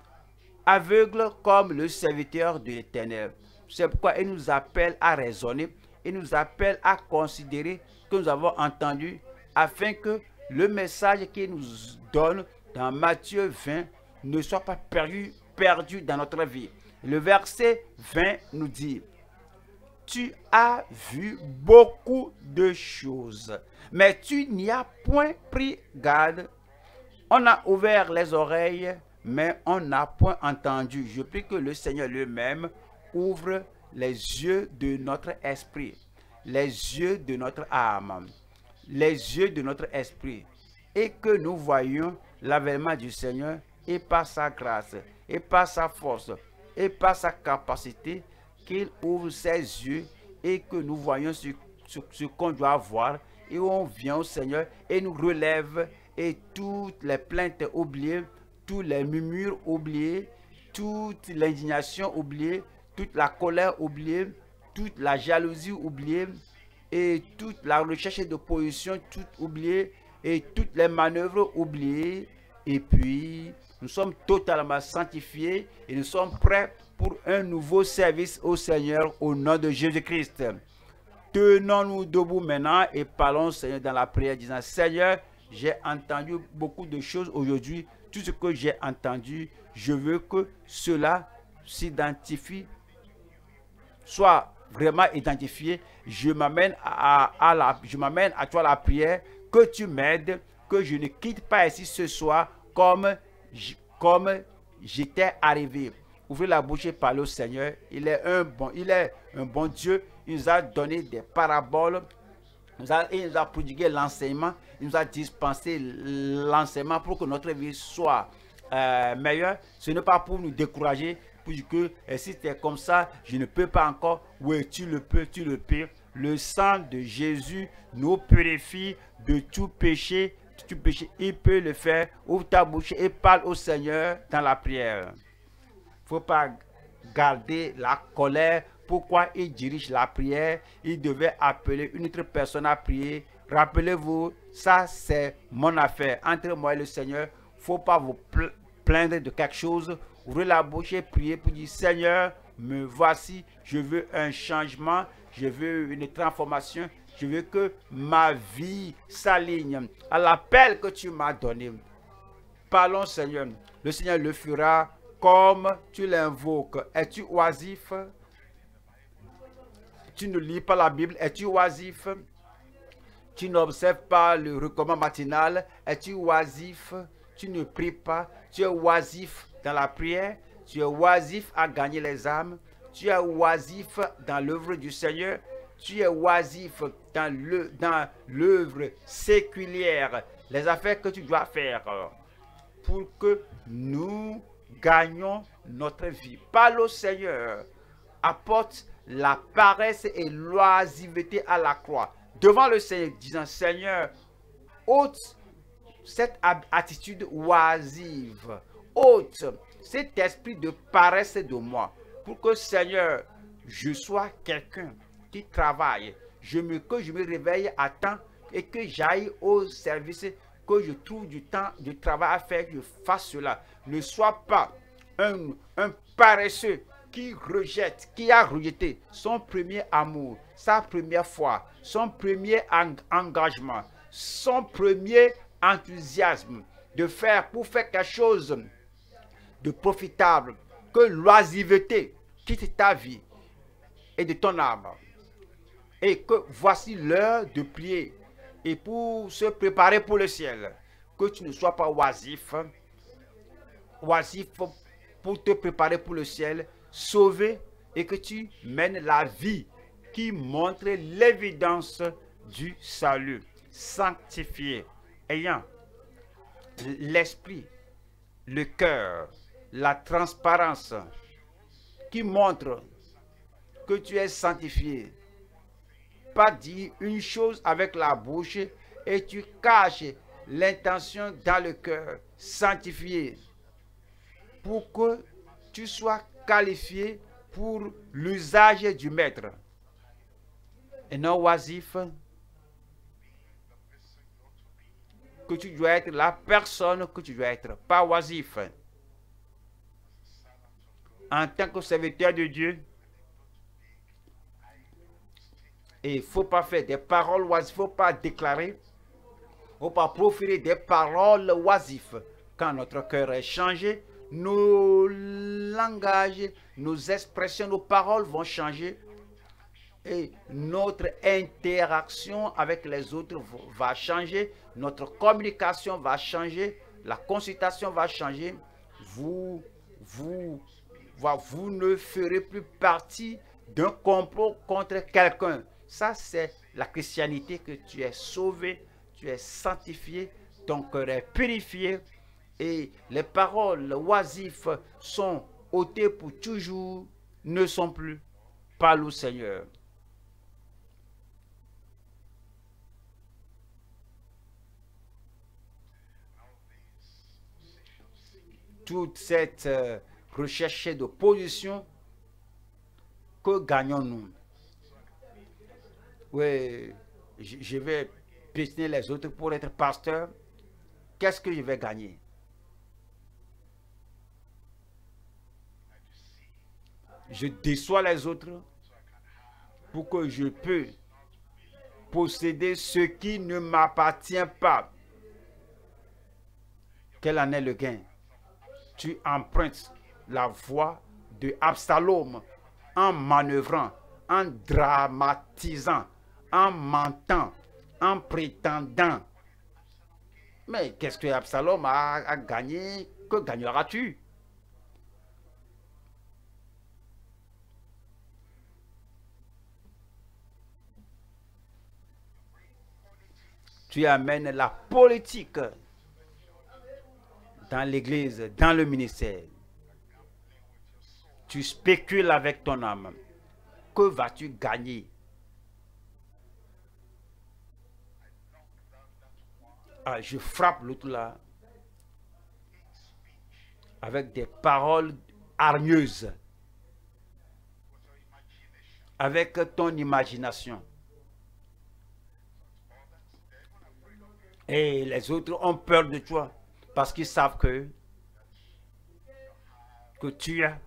aveugle comme le serviteur de l'Éternel. C'est pourquoi il nous appelle à raisonner, il nous appelle à considérer ce que nous avons entendu, afin que le message qu'il nous donne dans Matthieu vingt ne soit pas perdu, perdu dans notre vie. Le verset vingt nous dit: tu as vu beaucoup de choses, mais tu n'y as point pris garde. On a ouvert les oreilles, mais on n'a point entendu. Je prie que le Seigneur lui-même ouvre les yeux de notre esprit, les yeux de notre âme, les yeux de notre esprit, et que nous voyions l'avènement du Seigneur, et par sa grâce, et par sa force, et par sa capacité, qu'il ouvre ses yeux et que nous voyons ce, ce, ce qu'on doit voir, et on vient au Seigneur et nous relève, et toutes les plaintes oubliées, tous les murmures oubliés, toute l'indignation oubliée, toute la colère oubliée, toute la jalousie oubliée, et toute la recherche de position toute oubliée, et toutes les manœuvres oubliées, et puis nous sommes totalement sanctifiés et nous sommes prêts pour un nouveau service au Seigneur au nom de Jésus-Christ. Tenons-nous debout maintenant et parlons au Seigneur dans la prière, disant: Seigneur, j'ai entendu beaucoup de choses aujourd'hui. Tout ce que j'ai entendu, je veux que cela s'identifie, soit vraiment identifié. Je m'amène à, à, la, je m'amène à toi la prière, que tu m'aides, que je ne quitte pas ici ce soir comme comme j'étais arrivé. Ouvrez la bouche et parlez au Seigneur. Il est un bon, il est un bon Dieu. Il nous a donné des paraboles Nous a, il nous a prodigué l'enseignement, il nous a dispensé l'enseignement pour que notre vie soit euh, meilleure. Ce n'est pas pour nous décourager, pour dire que eh, si c'est comme ça, je ne peux pas encore. Oui, tu le peux, tu le peux. Le sang de Jésus nous purifie de tout péché. Tout péché, il peut le faire. Ouvre ta bouche et parle au Seigneur dans la prière. Il ne faut pas garder la colère. Pourquoi il dirige la prière? Il devait appeler une autre personne à prier. Rappelez-vous, ça c'est mon affaire. Entre moi et le Seigneur, il ne faut pas vous plaindre de quelque chose. Ouvrez la bouche et priez pour dire, Seigneur, me voici, je veux un changement, je veux une transformation, je veux que ma vie s'aligne à l'appel que tu m'as donné. Parlons, Seigneur. Le Seigneur le fera comme tu l'invoques. Es-tu oisif? Tu ne lis pas la Bible. Es-tu oisif? Tu n'observes pas le recommandement matinal. Es-tu oisif? Tu ne pries pas. Tu es oisif dans la prière. Tu es oisif à gagner les âmes. Tu es oisif dans l'œuvre du Seigneur. Tu es oisif dans le dans l'œuvre séculière. Les affaires que tu dois faire pour que nous gagnons notre vie. Parle au Seigneur. Apporte la paresse et l'oisiveté à la croix devant le Seigneur, disant, Seigneur, ôte cette attitude oisive, ôte cet esprit de paresse de moi, pour que, Seigneur, je sois quelqu'un qui travaille, je me, que je me réveille à temps et que j'aille au service, que je trouve du temps de travail à faire, que je fasse cela. Ne sois pas un, un paresseux qui rejette, qui a rejeté son premier amour, sa première foi, son premier en engagement, son premier enthousiasme de faire pour faire quelque chose de profitable, que l'oisiveté quitte ta vie et de ton âme. Et que voici l'heure de prier et pour se préparer pour le ciel. Que tu ne sois pas oisif, oisif pour te préparer pour le ciel, sauvé, et que tu mènes la vie qui montre l'évidence du salut, sanctifié, ayant l'esprit, le cœur, la transparence, qui montre que tu es sanctifié. Pas dire une chose avec la bouche et tu caches l'intention dans le cœur, sanctifié, pour que tu sois qualifié pour l'usage du maître. Et non oisif, que tu dois être la personne que tu dois être, pas oisif. En tant que serviteur de Dieu, et il ne faut pas faire des paroles oisives, il ne faut pas déclarer, il ne faut pas proférer des paroles oisives. Quand notre cœur est changé, nos langages, nos expressions, nos paroles vont changer et notre interaction avec les autres va changer, notre communication va changer, la consultation va changer. Vous, vous, vous ne ferez plus partie d'un complot contre quelqu'un. Ça, c'est la christianité, que tu es sauvé, tu es sanctifié, ton cœur est purifié. Et les paroles oisives sont ôtées pour toujours, ne sont plus. Parle au Seigneur. Toute cette euh, recherche de position, que gagnons-nous? Oui, je, je vais piétiner les autres pour être pasteur. Qu'est-ce que je vais gagner? Je déçois les autres pour que je peux posséder ce qui ne m'appartient pas. Quel en est le gain? Tu empruntes la voie de Absalom en manœuvrant, en dramatisant, en mentant, en prétendant. Mais qu'est-ce que Absalom a, a gagné? Que gagneras-tu? Tu amènes la politique dans l'église, dans le ministère. Tu spécules avec ton âme. Que vas-tu gagner? Ah, je frappe l'autre là avec des paroles hargneuses, avec ton imagination. Et les autres ont peur de toi parce qu'ils savent que, que tu as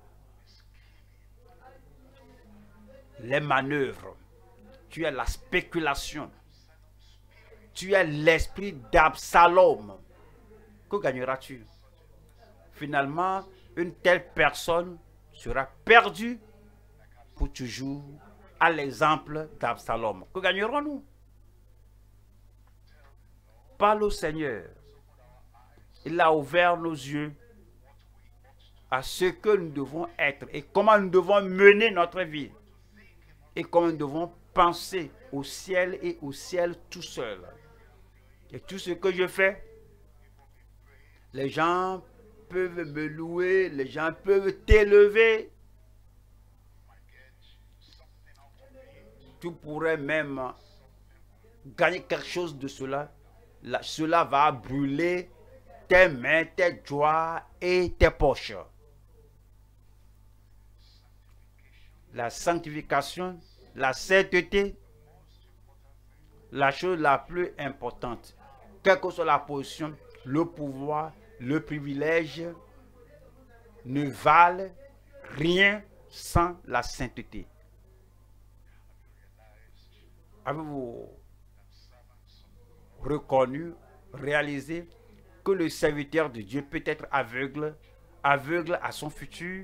les manœuvres, tu as la spéculation, tu as l'esprit d'Absalom. Que gagneras-tu? Finalement, une telle personne sera perdue pour toujours à l'exemple d'Absalom. Que gagnerons-nous? Parle au Seigneur. Il a ouvert nos yeux à ce que nous devons être et comment nous devons mener notre vie et comment nous devons penser au ciel et au ciel tout seul. Et tout ce que je fais, les gens peuvent me louer, les gens peuvent t'élever. Tu pourrais même gagner quelque chose de cela. Là, cela va brûler tes mains, tes doigts et tes poches. La sanctification, la sainteté, la chose la plus importante, quelle que soit la position, le pouvoir, le privilège, ne valent rien sans la sainteté. Avez-vous reconnu, réalisé que le serviteur de Dieu peut être aveugle, aveugle à son futur,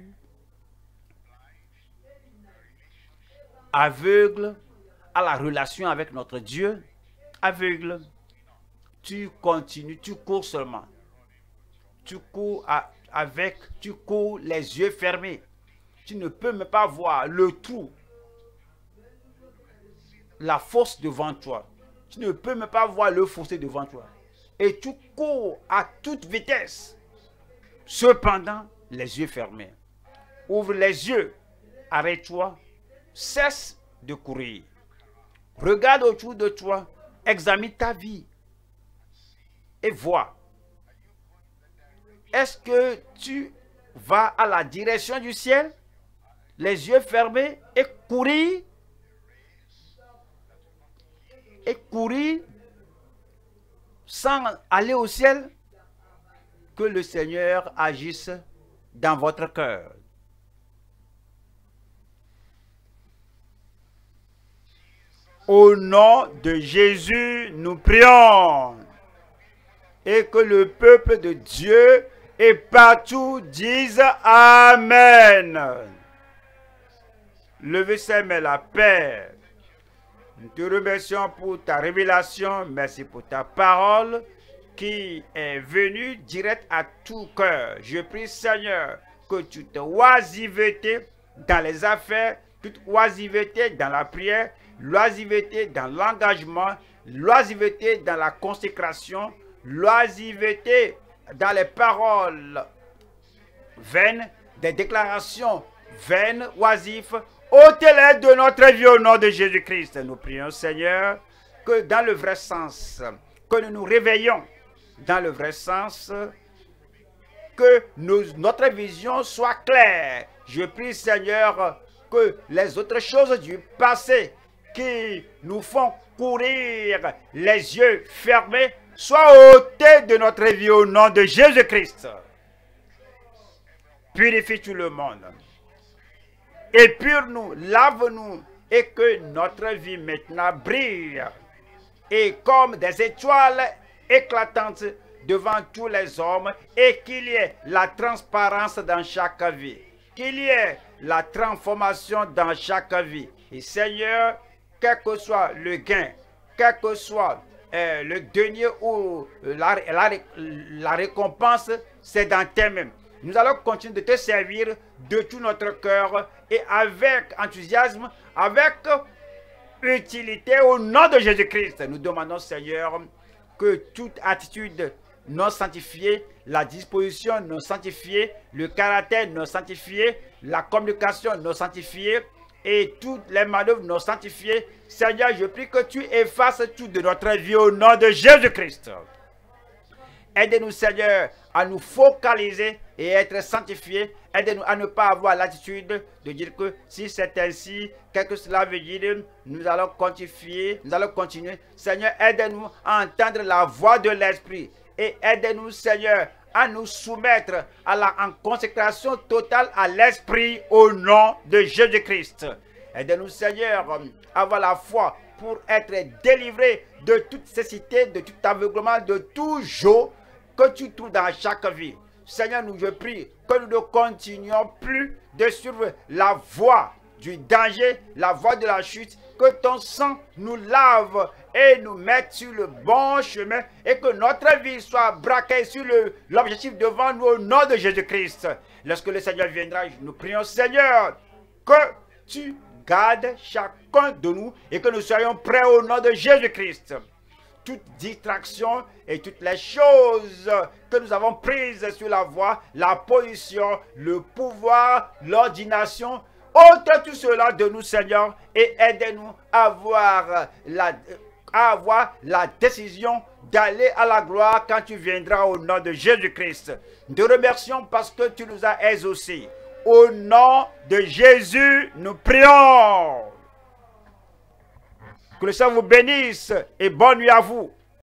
aveugle à la relation avec notre Dieu, aveugle? Tu continues, tu cours seulement. Tu cours à, avec, tu cours les yeux fermés. Tu ne peux même pas voir le trou, la fosse devant toi. Tu ne peux même pas voir le fossé devant toi. Et tu cours à toute vitesse. Cependant, les yeux fermés. Ouvre les yeux. Arrête-toi. Cesse de courir. Regarde autour de toi. Examine ta vie. Et vois. Est-ce que tu vas à la direction du ciel? Les yeux fermés et courir? Et courir sans aller au ciel? Que le Seigneur agisse dans votre cœur. Au nom de Jésus, nous prions. Et que le peuple de Dieu et partout dise Amen. Levez ses mains, la paix. Nous te remercions pour ta révélation. Merci pour ta parole qui est venue direct à tout cœur. Je prie, Seigneur, que toute oisiveté dans les affaires, toute oisiveté dans la prière, l'oisiveté dans l'engagement, l'oisiveté dans la consécration, l'oisiveté dans les paroles vaines, des déclarations vaines, oisives, ôtez-les de notre vie au nom de Jésus-Christ. Nous prions, Seigneur, que dans le vrai sens, que nous nous réveillons dans le vrai sens, que nous, notre vision soit claire. Je prie, Seigneur, que les autres choses du passé qui nous font courir les yeux fermés soient ôtées de notre vie au nom de Jésus-Christ. Purifie tout le monde. Épure-nous, lave-nous et que notre vie maintenant brille. Et comme des étoiles éclatantes devant tous les hommes et qu'il y ait la transparence dans chaque vie. Qu'il y ait la transformation dans chaque vie. Et Seigneur, quel que soit le gain, quel que soit euh, le denier ou la, la, la récompense, c'est dans tes mains. Nous allons continuer de te servir de tout notre cœur et avec enthousiasme, avec utilité au nom de Jésus-Christ. Nous demandons, Seigneur, que toute attitude non sanctifiée, la disposition non sanctifiée, le caractère non sanctifié, la communication non sanctifiée et toutes les manœuvres non sanctifiées, Seigneur, je prie que tu effaces tout de notre vie au nom de Jésus-Christ. Aide-nous, Seigneur, à nous focaliser et être sanctifiés. Aide-nous à ne pas avoir l'attitude de dire que si c'est ainsi, qu'est-ce que cela veut dire, nous allons continuer, nous allons continuer. Seigneur, aide-nous à entendre la voix de l'Esprit. Et aide-nous, Seigneur, à nous soumettre à la en consécration totale à l'Esprit au nom de Jésus-Christ. Aide-nous, Seigneur, à avoir la foi pour être délivrés de toute cécité, de tout aveuglement, de tout joug que tu trouves dans chaque vie. Seigneur, nous je prie que nous ne continuions plus de suivre la voie du danger, la voie de la chute, que ton sang nous lave et nous mette sur le bon chemin et que notre vie soit braquée sur l'objectif devant nous au nom de Jésus-Christ. Lorsque le Seigneur viendra, nous prions, Seigneur, que tu gardes chacun de nous et que nous soyons prêts au nom de Jésus-Christ. Toute distraction et toutes les choses que nous avons prises sur la voie, la position, le pouvoir, l'ordination, ôte tout cela de nous, Seigneur, et aide-nous à avoir la, à avoir la décision d'aller à la gloire quand tu viendras au nom de Jésus-Christ. Nous te remercions parce que tu nous as exaucés. Au nom de Jésus, nous prions. Que le Seigneur vous bénisse et bonne nuit à vous.